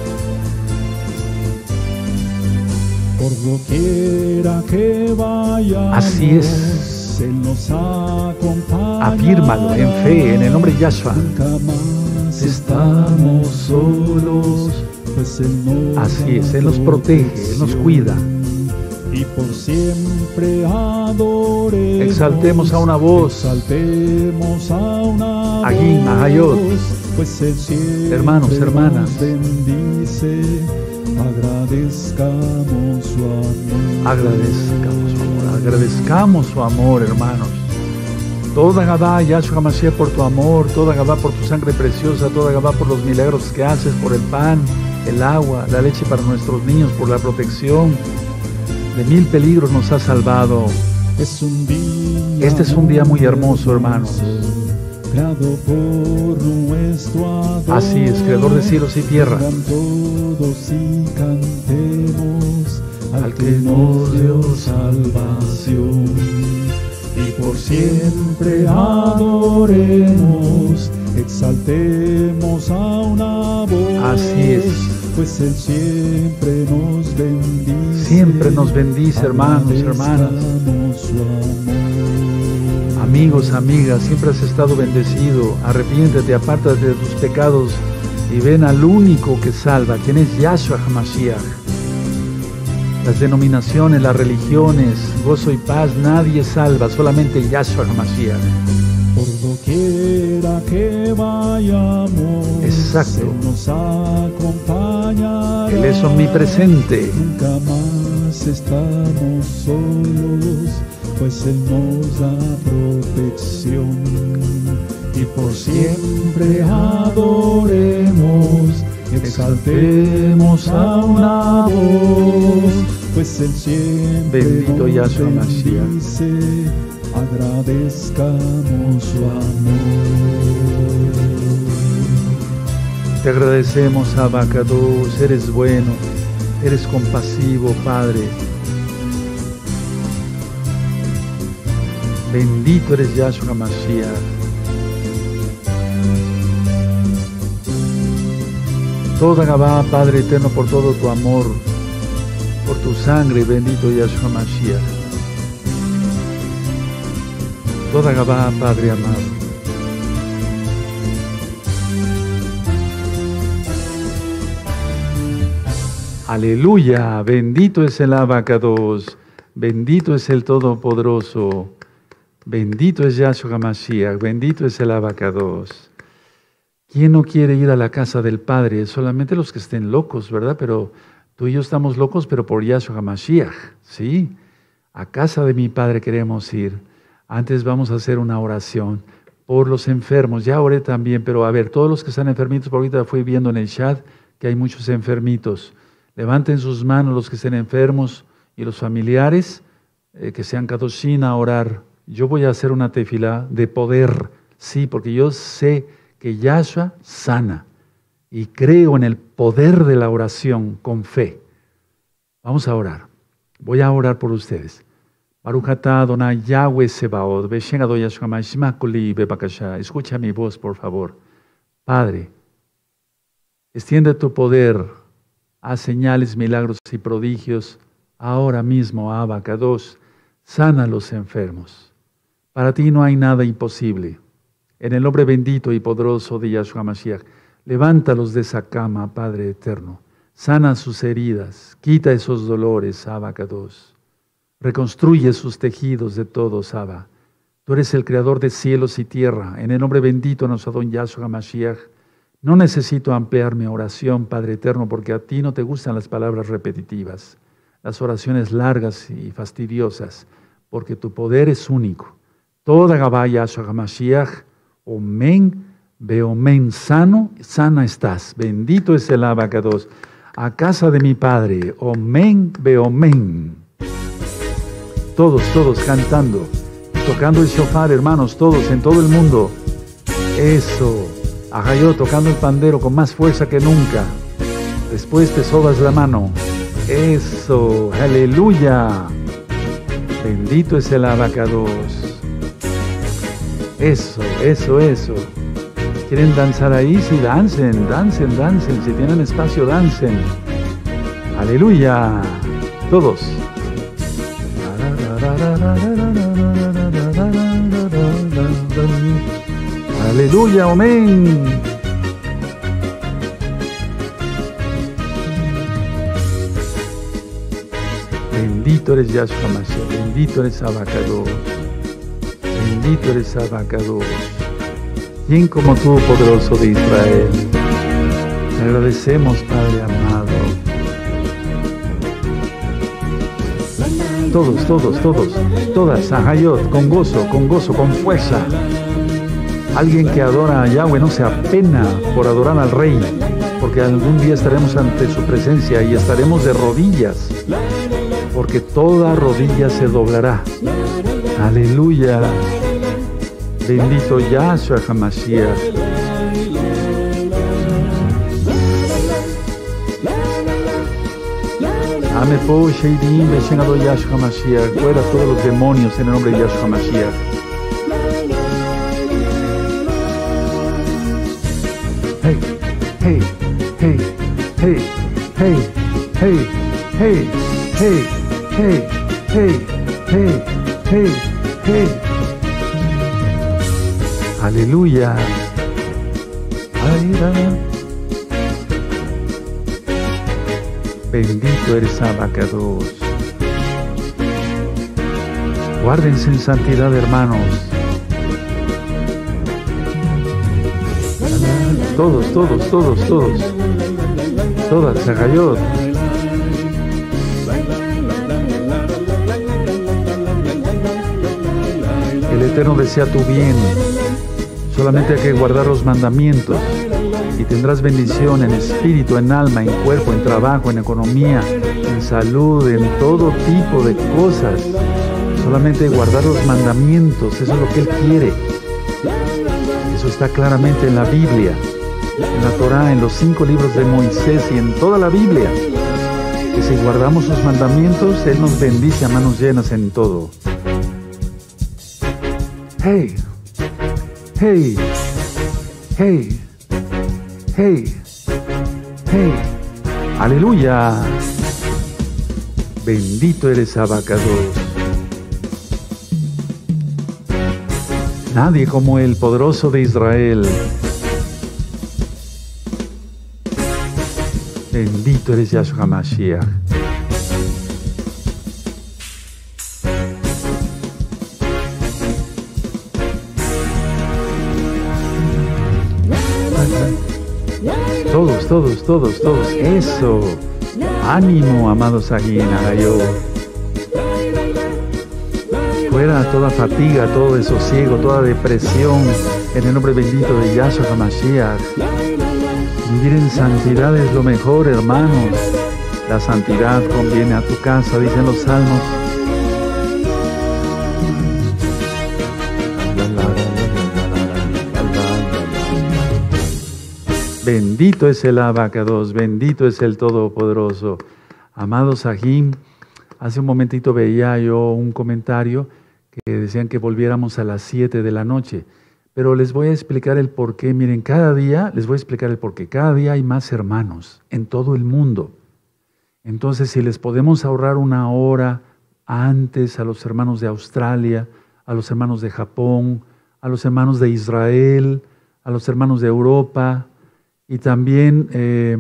Por doquiera que vayamos, Así es. Él nos acompaña. Afírmalo en fe, en el nombre de Yahshua. Nunca más estamos solos, pues Él nos Así es, Él nos protege, Él nos cuida. Y por siempre adoremos, Exaltemos a una voz. exaltemos a una Agim, voz, Ahayot. pues Él siempre Hermanos, hermanas. nos bendice. Agradezcamos su amor. Agradezcamos su amor, agradezcamos su amor, hermanos. Toda Gabá, Yahshua Mashiach, por tu amor, toda Gabá por tu sangre preciosa, toda Gabá por los milagros que haces, por el pan, el agua, la leche para nuestros niños, por la protección. De 1000 peligros nos has salvado. Es un día Este es un día muy hermoso, hermanos. creado por nuestro Adón. Así es, creador de cielos y tierra. Vengan todos y cantemos Al que nos dio salvación. Y por siempre adoremos, exaltemos a una voz. Así es. Pues Él siempre nos bendice. Siempre nos bendice, hermanos, hermanas. Agradezcamos su amor. Amigos, amigas, siempre has estado bendecido. Arrepiéntete, apártate de tus pecados y ven al único que salva, quien es Yahshua HaMashiach. las denominaciones, las religiones, gozo y paz, nadie salva, solamente Yahshua HaMashiach. Por doquiera que vayamos, Exacto. Él nos acompañará. Él es omnipresente. Nunca más estamos solos, pues Él nos da protección. Y por siempre adoremos, exaltemos a una voz, pues Él siempre Bendito nos Yahshua Mashiach. bendice. Agradezcamos su amor. Te agradecemos, Abacados, eres bueno, eres compasivo, Padre. Bendito eres Yahshua HaMashiach. Toda Gabá, Padre eterno, por todo tu amor, por tu sangre, bendito Yahshua HaMashiach. Toda Gabá, Padre amado. Aleluya, bendito es el Abacados, bendito es el Todopoderoso, bendito es Yahshua HaMashiach, bendito es el Abacados. ¿Quién no quiere ir a la casa del Padre? Solamente los que estén locos, ¿verdad? Pero tú y yo estamos locos, pero por Yahshua HaMashiach, ¿sí? A casa de mi Padre queremos ir. Antes vamos a hacer una oración por los enfermos. Ya oré también, pero a ver, todos los que están enfermitos, por ahorita fui viendo en el chat que hay muchos enfermitos. Levanten sus manos los que estén enfermos y los familiares que sean Kadoshin a orar. Yo voy a hacer una tefilá de poder, sí, porque yo sé que Yahshua sana y creo en el poder de la oración con fe. Vamos a orar. Voy a orar por ustedes. Baruch atah Adonai Yahweh Sebaot, Beshem Adonai Yahshua Mashiach Kuli Bebakasha. Escucha mi voz, por favor. Padre, extiende tu poder, haz señales, milagros y prodigios ahora mismo, Abba Kadosh, sana a los enfermos. Para ti no hay nada imposible. En el nombre bendito y poderoso de Yahshua Mashiach, levántalos de esa cama, Padre eterno. Sana sus heridas, quita esos dolores, Abba Kadosh. Reconstruye sus tejidos de todos, Abba. Tú eres el creador de cielos y tierra. En el nombre bendito de nuestro Adón Yahshua HaMashiach, no necesito ampliar mi oración, Padre eterno, porque a ti no te gustan las palabras repetitivas, las oraciones largas y fastidiosas, porque tu poder es único. Toda Gabá Yahshua HaMashiach, Omen, Beomen, sana estás. Bendito es el Abacados. A casa de mi Padre, Omen, Beomen. Todos cantando, tocando el shofar, hermanos, todos en todo el mundo. Eso. Ajayó tocando el pandero con más fuerza que nunca. Después te sobas la mano. Eso. Aleluya. Bendito es el Abacados. Eso. ¿Quieren danzar ahí? Sí, dancen. Si tienen espacio, dancen. Aleluya. Todos. Aleluya, amén. Bendito eres Yahshua Mashiach, bendito eres Abacados, bendito eres Abacados. ¿Quién como tú, poderoso de Israel? Te agradecemos, Padre amado. Todas, Ahayot, con gozo, con fuerza. Alguien que adora a Yahweh no se apena por adorar al Rey, porque algún día estaremos ante su presencia y estaremos de rodillas, porque toda rodilla se doblará. Aleluya. Bendito Yahshua HaMashiach. Ame po Sheidim Beshem Adonai Yahshua HaMashiach. Fuera todos los demonios en el nombre de Yahshua HaMashiach. Hey. Aleluya. Bendito eres Abacados. Guárdense en santidad, hermanos. Todos. Todas, Zahayot. El Eterno desea tu bien. Solamente hay que guardar los mandamientos y tendrás bendición en espíritu, en alma, en cuerpo, en trabajo, en economía, en salud, en todo tipo de cosas. Solamente guardar los mandamientos, eso es lo que Él quiere. Eso está claramente en la Biblia, en la Torá, en los 5 libros de Moisés y en toda la Biblia. Que si guardamos sus mandamientos, Él nos bendice a manos llenas en todo. Hey, hey, hey, hey, hey, aleluya. Bendito eres Abacados. Nadie como el poderoso de Israel. Bendito eres Yahshua Mashiach. Todos. Eso. Ánimo, amados aquí en Agayo. Fuera toda fatiga, todo desosiego, toda depresión, en el nombre bendito de Yahshua HaMashiach. Vivir en santidad es lo mejor, hermanos. La santidad conviene a tu casa, dicen los salmos. Bendito es el Abacados, bendito es el Todopoderoso. Amados Sahim, hace un momentito veía yo un comentario que decían que volviéramos a las 7 de la noche. Pero les voy a explicar el por qué. Miren, les voy a explicar el por qué. Cada día hay más hermanos en todo el mundo. Entonces, si les podemos ahorrar una hora antes a los hermanos de Australia, a los hermanos de Japón, a los hermanos de Israel, a los hermanos de Europa, y también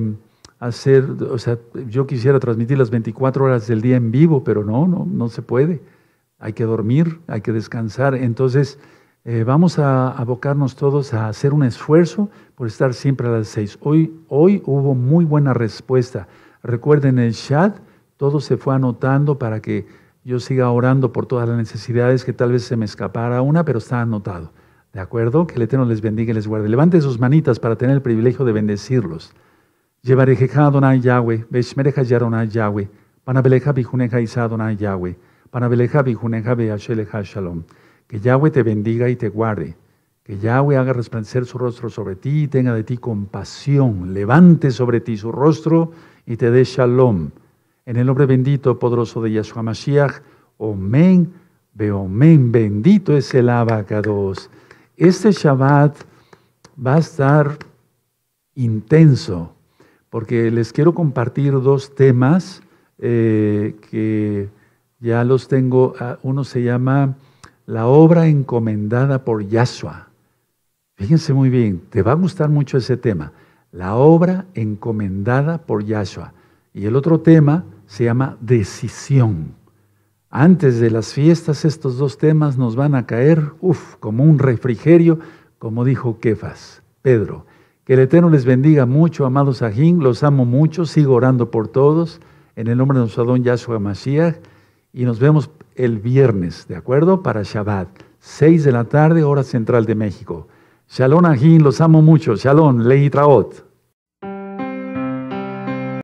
yo quisiera transmitir las 24 horas del día en vivo, pero no se puede. Hay que dormir, hay que descansar. Entonces, vamos a abocarnos todos a hacer un esfuerzo por estar siempre a las 6. Hoy hubo muy buena respuesta. Recuerden el chat, todo se fue anotando para que yo siga orando por todas las necesidades, que tal vez se me escapara una, pero está anotado. ¿De acuerdo? Que el Eterno les bendiga y les guarde. Levanten sus manitas para tener el privilegio de bendecirlos. Llevarejeja Adonai Yahweh, Beshmereja Yaronai Yahweh, Panabeleja Bijuneja Isa Adonai Yahweh, Panabeleja Bijuneja Beasheleja Shalom. Que Yahweh te bendiga y te guarde. Que Yahweh haga resplandecer su rostro sobre ti y tenga de ti compasión. Levante sobre ti su rostro y te dé Shalom. En el nombre bendito, poderoso de Yahshua Mashiach. Omen, beomen. Bendito es el Abacados. Este Shabbat va a estar intenso, porque les quiero compartir 2 temas que ya los tengo. Uno se llama la obra encomendada por Yahshua. Fíjense muy bien, te va a gustar mucho ese tema. La obra encomendada por Yahshua. Y el otro tema se llama decisión. Antes de las fiestas, estos 2 temas nos van a caer, como un refrigerio, como dijo Kefas, Pedro. Que el Eterno les bendiga mucho, amados Sahim, los amo mucho, sigo orando por todos, en el nombre de nuestro Adón Yahshua Mashiach, y nos vemos el viernes, ¿de acuerdo? Para Shabbat, 6 de la tarde, hora central de México. Shalom Sahim, los amo mucho, Shalom, Leitraot.